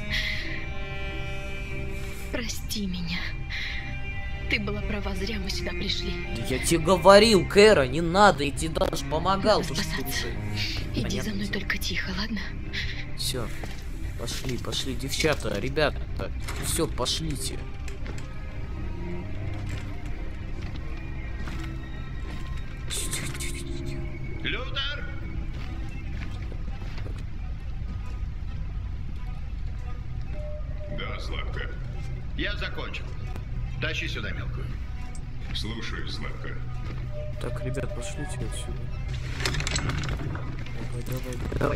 Прости меня. Ты была права, зря мы сюда пришли. Да я тебе говорил, Кэра, не надо, я тебе даже помогал. Надо спасаться. Иди Понятно. За мной только тихо, ладно? Все, пошли, пошли, девчата, ребята, все, пошлите. Лютер! Да, Славка. Я закончил. Тащи сюда мелкую. Слушаю, Славка. Так, ребят, пошлите отсюда. Давай, давай, давай.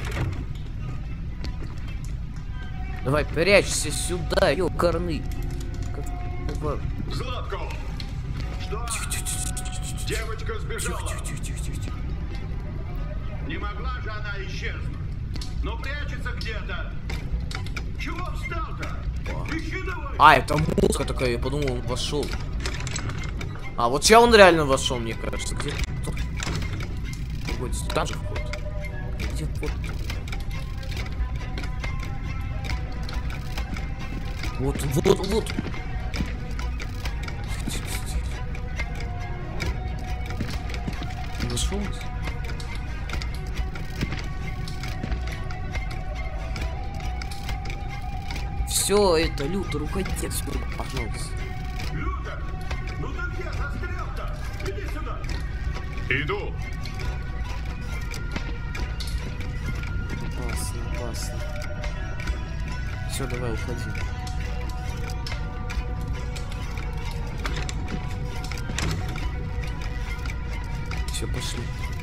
Давай, прячься сюда, ёкарный. Как... Златко! Что? Девочка сбежала. Тихо, тихо, тихо, тихо, тихо. Не могла же она исчезнуть. Но прячется где-то. Чего встал-то? Ищи давай. А, это музыка такая, я подумал, он вошел. А, вот сейчас он реально вошел, мне кажется. Где тут? Там же вход. Где вход? Вот, вот, вот. Вошел? Все, это Лютер, уходи отсюда, пожалуйста. Лютер, ну ты где застрял-то? Иди сюда. Иду. Опасно, опасно. Все, давай, уходи. Все, пошли.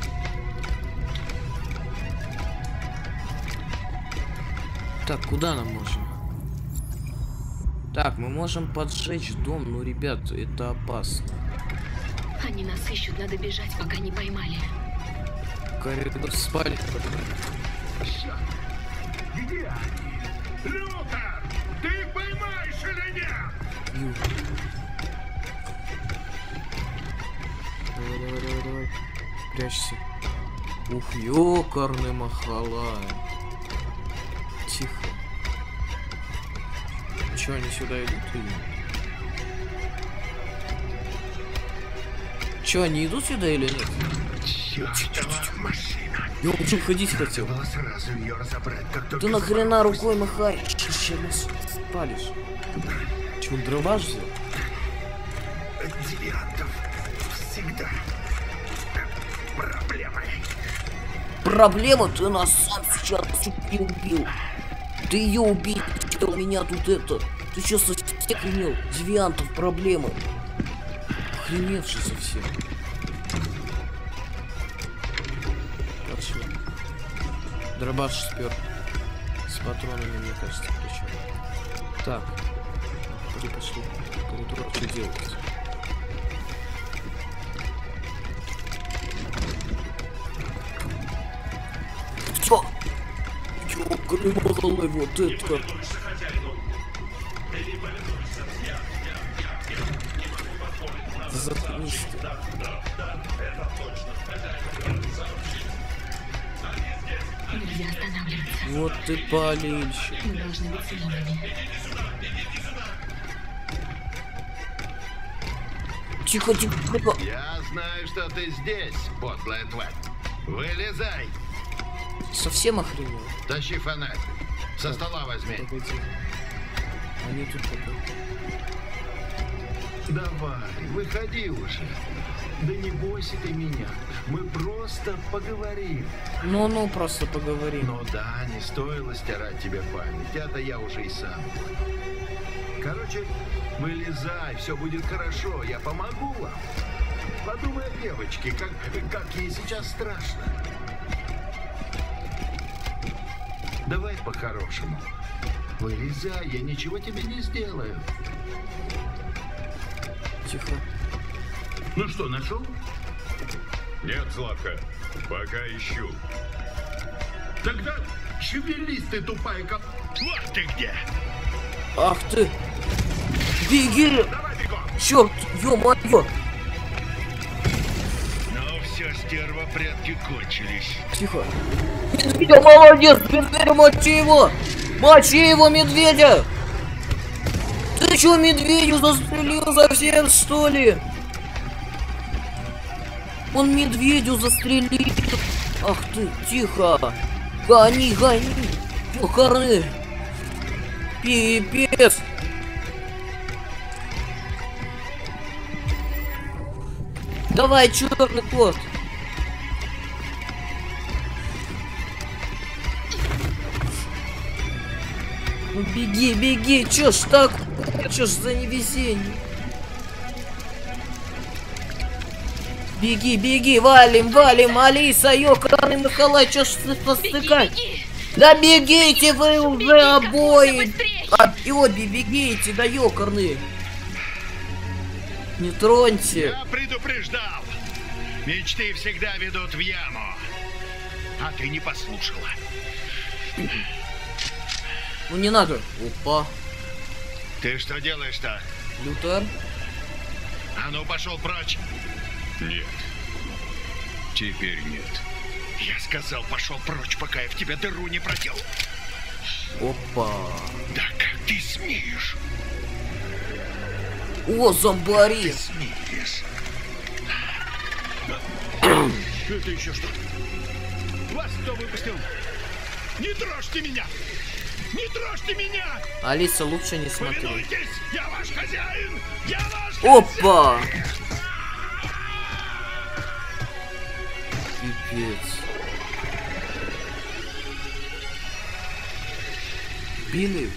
Так, куда нам можно? Так, мы можем поджечь дом, но, ребят, это опасно. Они нас ищут, надо бежать, пока не поймали. Коридор спали. Где они? Лютер, ты их поймаешь или нет? Ю. Давай, давай, давай, давай. Прячься. Ух, ёкарный махала. Тихо. Че, они сюда идут или нет? Че, они идут сюда или нет? Я уже ходить хотел. Ты нахрена рукой махаешь? Сейчас нас спалишь. Че, он дробаш взял? Девиантов всегда проблема. Проблема? Ты нас сам сейчас чуть не убил. Ты ее убил, у меня тут это. Ты что, совсем охренел? Девиантов проблемы. Охреневший совсем. Пошли. Дробаш спер. С патронами, мне кажется, причем. Так. Пошли, пошли. Коридор, что делать? Что? Ёкарный вот это. Заткнись ты. Нельзя останавливаться. Вот ты болельщик. Мы должны быть сильными. Тихо, тихо, тихо. Я знаю, что ты здесь, подлая тварь. Вылезай. Совсем охренел? Тащи фонарь. Со стола возьми. Погоди. Они тут пока. Давай, выходи уже. Да не бойся ты меня. Мы просто поговорим. Ну-ну, просто поговорим. Ну да, не стоило стирать тебе память. Это я уже и сам. Короче, вылезай, все будет хорошо. Я помогу вам. Подумай о девочке, как, как ей сейчас страшно. Давай по-хорошему. Вылезай, я ничего тебе не сделаю. Тихо. Ну что, нашел? Нет, Златка, пока ищу. Тогда шевелись ты, тупая коп... Вот ты где! Ах ты! Беги! Черт, ё-моё! Ну все, стерва, прятки кончились. Тихо. Медведя, молодец! Медведя, мочи его! Мочи его, медведя! Ты чё, медведю застрелил совсем, что ли? Он медведю застрелил. Ах ты, тихо! Гони, гони! Ёхарны! Пипец! Давай, черный кот! Ну беги, беги! Чё ж так? Чё ж за невезение? Беги, беги, валим, валим, Алиса, ёкарный Михалай, чё ж ты постыкать? Да бегите вы уже беги, обои! А, и обе бегите, да ёкарные! Не троньте! Я предупреждал! Мечты всегда ведут в яму. А ты не послушала. Ну не надо. Опа. Ты что делаешь-то? Лютер? А ну пошел прочь. Нет. Теперь нет. Я сказал, пошел прочь, пока я в тебя дыру не проделал. Опа. Да как ты смеешь? О, зомбари! Ты смеешь? Это еще что? Вас кто выпустил? Не трожьте меня! Не трожьте меня! Алиса, лучше не смотри. Повинуйтесь! Я ваш хозяин! Я ваш Опа! хозяин! Пипец. Били.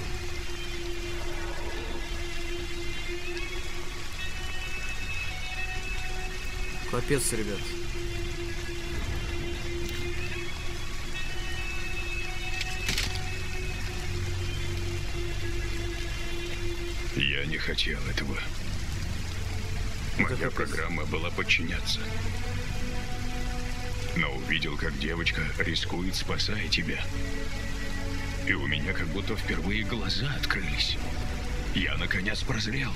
Капец, ребят. Я не хотел этого. Моя программа была подчиняться. Но увидел, как девочка рискует, спасая тебя. И у меня как будто впервые глаза открылись. Я наконец прозрел.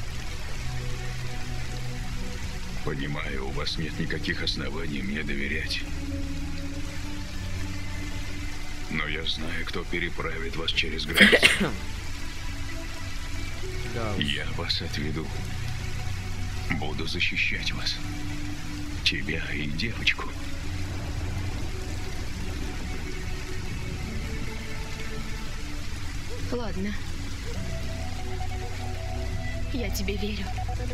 Понимаю, у вас нет никаких оснований мне доверять. Но я знаю, кто переправит вас через границу. Я вас отведу. Буду защищать вас. Тебя и девочку. Ладно. Я тебе верю.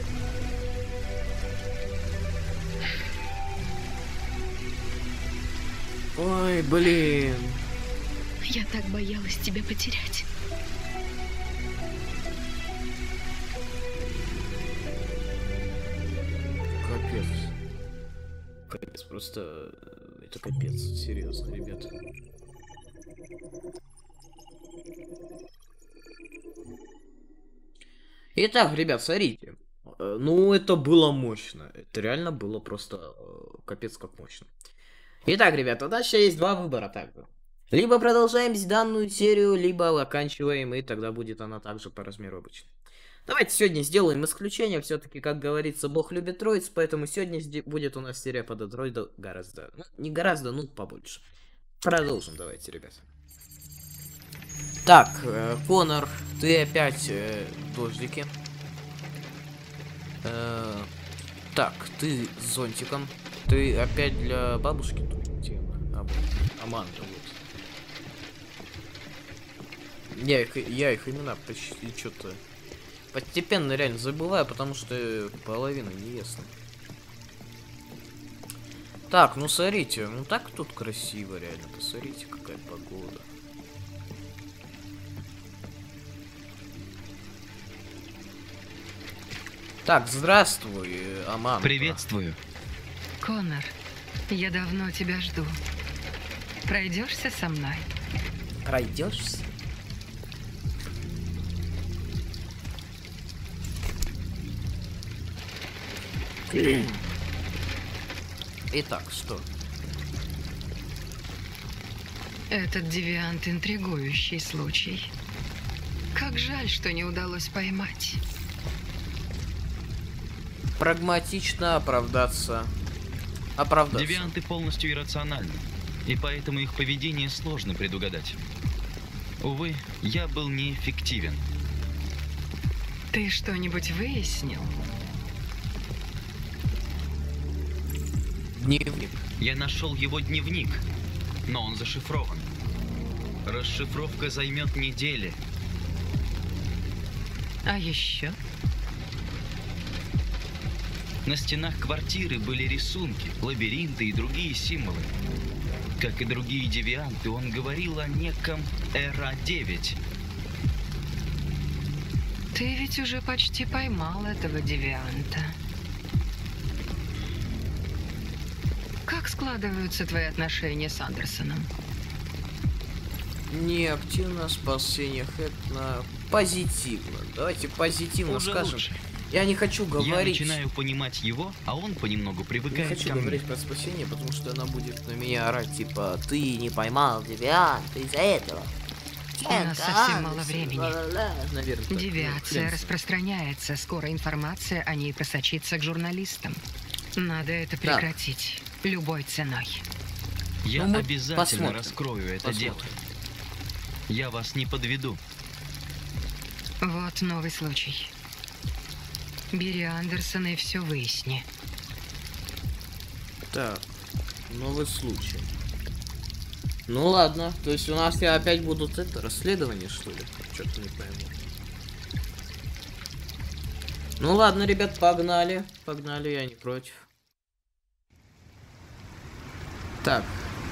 Ой, блин. Я так боялась тебя потерять. Капец. Капец, просто... Это капец, серьезно, ребята. Итак, ребят, смотрите. Ну, это было мощно. Это реально было просто капец как мощно. Итак, ребята, у нас сейчас есть два выбора также. Либо продолжаем данную серию, либо оканчиваем, и тогда будет она также по размеру обычно. Давайте сегодня сделаем исключение. Все-таки, как говорится, Бог любит троиц, поэтому сегодня будет у нас серия по Детройду гораздо... Ну, не гораздо, ну, побольше. Продолжим, давайте, ребята. Так, э, Конор, ты опять э, в дождике. Э, так, ты с зонтиком. Ты опять для бабушки тут тема. А, вот. Аманда, вот. Я их, я их имена почти что-то постепенно реально забываю, потому что половина не ясно. Так, ну смотрите, ну так тут красиво реально. Посмотрите, какая погода. Так, здравствуй, Аманда. Приветствую. Коннор, я давно тебя жду. Пройдешься со мной? Пройдешься? Итак, что? Этот девиант интригующий случай. Как жаль, что не удалось поймать. Прагматично оправдаться. Оправдаться. Девианты полностью иррациональны, и поэтому их поведение сложно предугадать. Увы, я был неэффективен. Ты что-нибудь выяснил? Дневник. Я нашел его дневник, но он зашифрован. Расшифровка займет недели. А еще? На стенах квартиры были рисунки, лабиринты и другие символы. Как и другие девианты, он говорил о неком Эра девять. Ты ведь уже почти поймал этого девианта. Как складываются твои отношения с Андерсоном? Не активно, спасение Хэкна позитивно. Давайте позитивно Уже скажем. лучше. Я не хочу говорить. Я начинаю понимать его, а он понемногу привыкает Не хочу ко мне. говорить про спасение, потому что она будет на меня орать, типа, ты не поймал девианта из-за этого. У нас совсем мало времени. Наверное, так. Девиация Ну, распространяется. Скоро информация о ней просочится к журналистам. Надо это прекратить. Любой ценой. Я Ну, мы обязательно посмотрим. раскрою это Посмотрим. дело. Я вас не подведу. Вот новый случай. Бери Андерсона и все выясни. Так, новый случай. Ну ладно, то есть у нас и опять будут это расследования, что ли? Что-то не пойму. Ну ладно, ребят, погнали. Погнали, я не против. Так.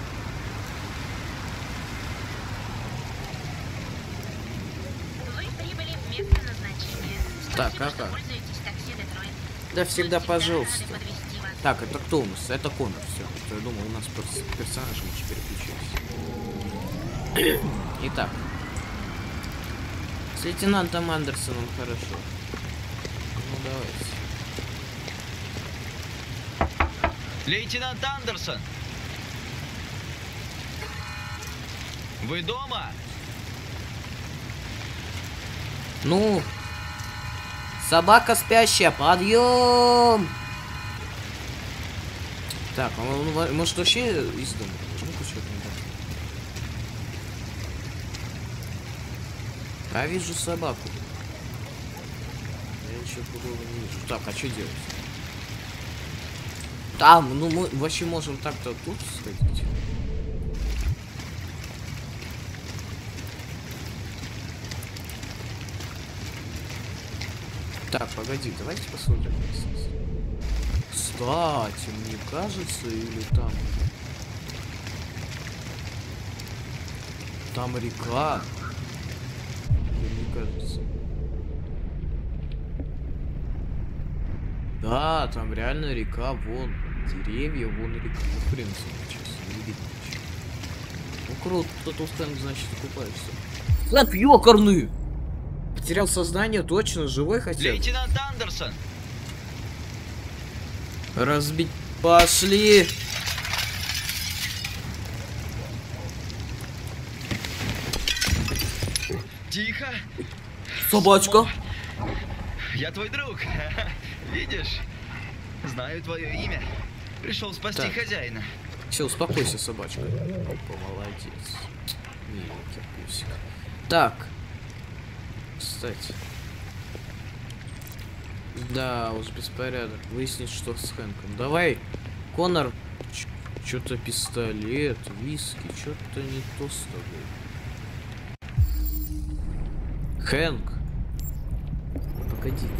Вы прибыли в место назначения. Так, Спасибо, а что как? пользуетесь такси Детройт. Да всегда, Мы всегда пожалуйста. рады подвезти вас. Так, это кто у нас? Это Коннор, все. Я думал, у нас перс персонажи мы теперь переключились. Итак. С лейтенантом Андерсоном хорошо. Ну давайте. Лейтенант Андерсон! Вы дома? Ну, собака спящая, подъем! Так, а он, может вообще из дома? Ну-ка, что там было? Я вижу собаку. Я ничего другого не вижу. Так, а что делать? Там, ну мы вообще можем так-то тут сходить. Так, погоди, давайте посмотрим. Кстати, мне кажется, или там... Там река. Или мне кажется. Да, там реально река, вон. Деревья, вон река. Ну, в принципе, сейчас не видно ничего. Ну, круто, кто-то в Хэнк, значит, купаешься. Хэнк, ёкарный! Потерял сознание, точно, живой хотя бы. Лейтенант Андерсон! Разбить. Пошли! Тихо! Собачка! Я твой друг. Видишь? Знаю твое имя. Пришел спасти Так. хозяина. Все, успокойся, собачка. Опа, молодец. Миленький пусик. Так. Кстати. Да, уж беспорядок. Выяснить, что с Хэнком. Давай, Коннор. Что-то пистолет, виски, что-то не то с тобой. Хэнк. Погоди-то.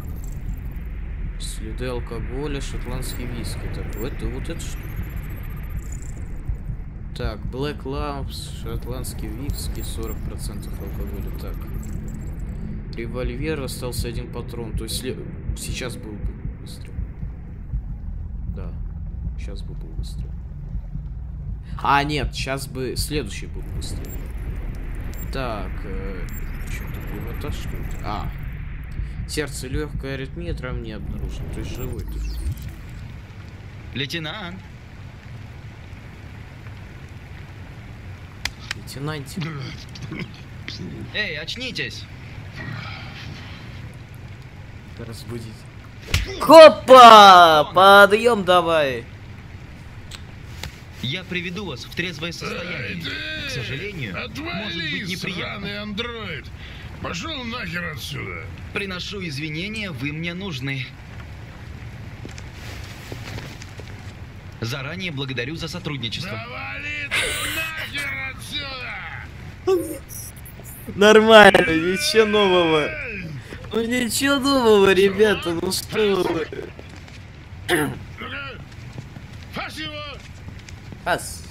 Следы алкоголя, шотландский виски. Так, это вот это что? Так, Black Labs, шотландский виски, сорок процентов алкоголя. Так. Револьвер, остался один патрон. То есть сейчас был бы выстрел. Да. сейчас бы был быстрее. А, нет, сейчас бы следующий был быстрее. Так, э, что-то было, что ли? А, сердце, легкая аритмия, травм не обнаружен. То есть живой ты. Лейтенант. Лейтенант. Эй, очнитесь. Разбудить. Хопа! Подъем давай. Я приведу вас в трезвое состояние. К сожалению, может быть неприятно. Андроид. Пошел нахер отсюда. Приношу извинения, вы мне нужны. Заранее благодарю за сотрудничество. Давали ты нахер отсюда! Нормально, ничего нового. Ну ничего нового, ребята, ну что вы. Спасибо. Ас.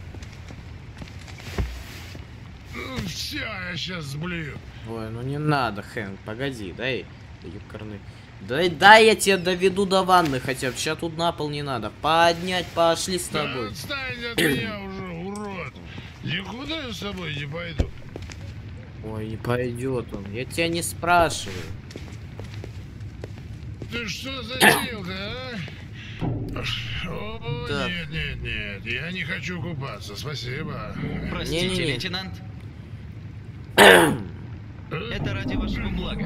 Ну, все, я сейчас сблюю. Ой, ну не надо, Хэнк, погоди, дай. Юкарный. Дай, дай я тебя доведу до ванны хотя бы. Сейчас тут на пол не надо. Поднять, пошли с тобой. Да отстань от меня уже, урод. Никуда я с тобой не пойду. Ой, не пойдет он. Я тебя не спрашиваю. Ты что затеял-то, а? О, так. нет, нет, нет. Я не хочу купаться, спасибо. Простите, Не-не-не. лейтенант. Это ради вашего блага.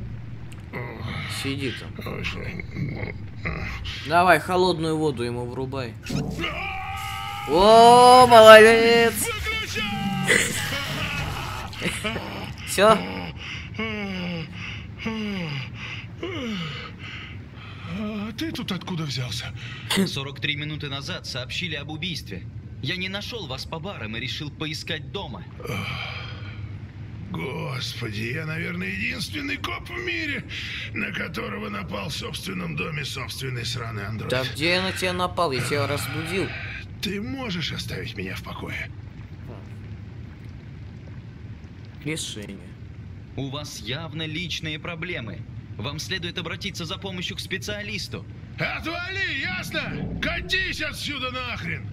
Сиди там. Давай, холодную воду ему врубай. О, молодец! Все? А ты тут откуда взялся? сорок три минуты назад сообщили об убийстве. Я не нашел вас по барам и решил поискать дома. Господи, я, наверное, единственный коп в мире, на которого напал в собственном доме собственный сраный андроид. Да где я на тебя напал? Я тебя разбудил. Ты можешь оставить меня в покое? Решение. У вас явно личные проблемы. Вам следует обратиться за помощью к специалисту. Отвали, ясно? Катись отсюда нахрен!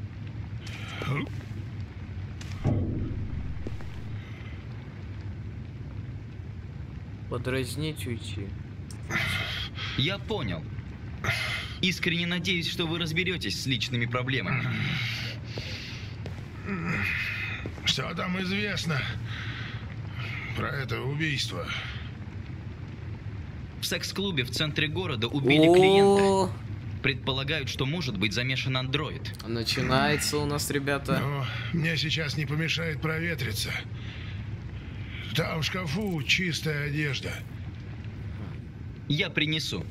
Подразнить, уйти. Я понял. Искренне надеюсь, что вы разберетесь с личными проблемами. Что там известно про это убийство? В секс-клубе в центре города убили клиента. Предполагают, что может быть замешан андроид. Начинается у нас, ребята. Но мне сейчас не помешает проветриться. Там в шкафу чистая одежда. Я принесу.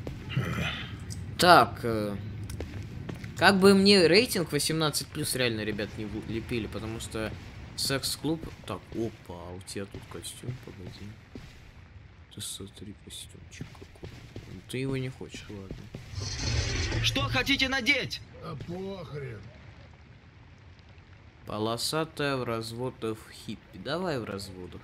Так, э, как бы мне рейтинг восемнадцать плюс реально, ребят, не лепили, потому что секс-клуб... Так, опа, у тебя тут костюм, погоди. Ты смотри, костюмчик какой. Ты его не хочешь, ладно. Что хотите надеть? А похрен. Полосатая в разводах хиппи. Давай в разводах.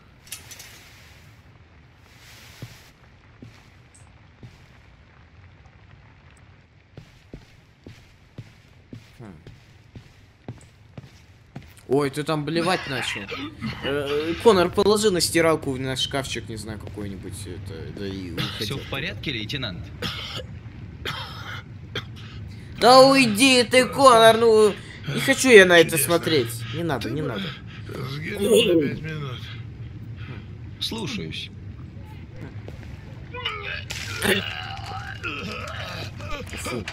Хм. Ой, ты там блевать начал. Э, Конор, положи на стиралку на шкафчик, не знаю, какой-нибудь. Это, да и все в порядке, лейтенант? Да уйди ты, Конор, ну... Не хочу я на это смотреть. Не надо, не надо. Сгинул на пять минут. Слушаюсь. Фу.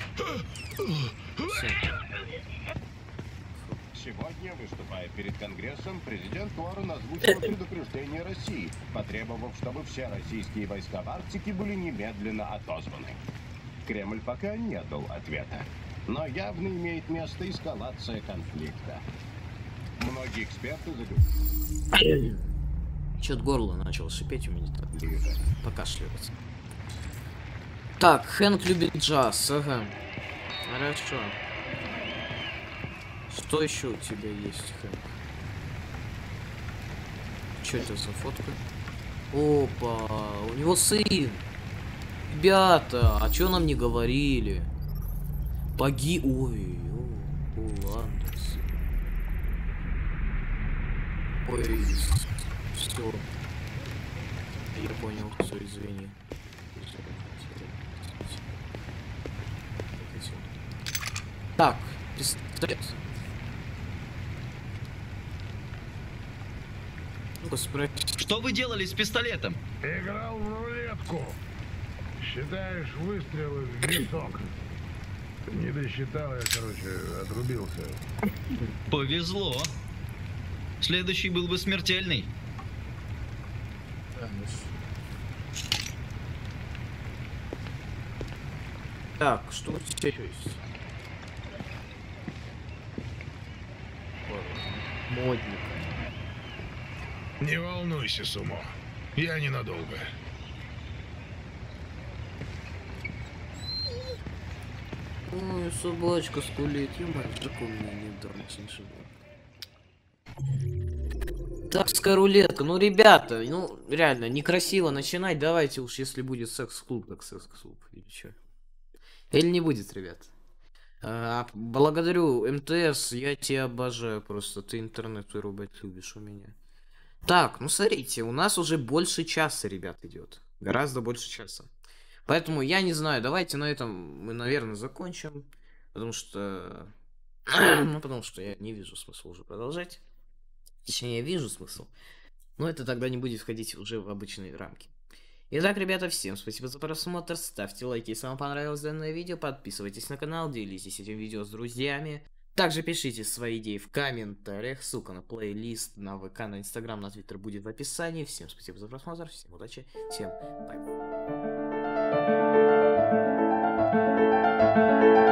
Сегодня, выступая перед Конгрессом, президент Уоррен озвучил предупреждение России, потребовав, чтобы все российские войска в Арктике были немедленно отозваны. Кремль пока не дал ответа, но явно имеет место эскалация конфликта. Многие эксперты заговорили. Чё-то горло начало шипеть у меня так. Покашливаться. Так, Хэнк любит джаз, ага. Хорошо. Что еще у тебя есть, Хэнк? Что это за фотка? Опа, у него сын. Ребята, а чё нам не говорили? Поги... Ой, о, о, ладно. Ой, все. Я понял, все, извини. Так, пистолет. Ну-ка, спроси. Что вы делали с пистолетом? Играл в рулетку. Считаешь выстрелы в висок. Не досчитал, я, короче, отрубился. Повезло. Следующий был бы смертельный. Так, что у тебя есть? Модник. Не волнуйся, Сумо. Я ненадолго. Ой, собачка скулит. Ё-моё, такого мне не дам, Такская рулетка. Ну, ребята, ну, реально, некрасиво начинать. Давайте уж, если будет секс-клуб, так секс-клуб. Или что? Или не будет, ребят? А, благодарю, МТС, я тебя обожаю просто. Ты интернет вырубать любишь у меня. Так, ну смотрите, у нас уже больше часа, ребят, идет. Гораздо больше часа. Поэтому я не знаю, давайте на этом мы, наверное, закончим. Потому что... ну, потому что я не вижу смысла уже продолжать. Точнее, я вижу смысл. Но это тогда не будет входить уже в обычные рамки. Итак, ребята, всем спасибо за просмотр. Ставьте лайки, если вам понравилось данное видео. Подписывайтесь на канал, делитесь этим видео с друзьями. Также пишите свои идеи в комментариях. Ссылка на плейлист, на ВК, на Инстаграм, на Твиттер будет в описании. Всем спасибо за просмотр, всем удачи, всем бай.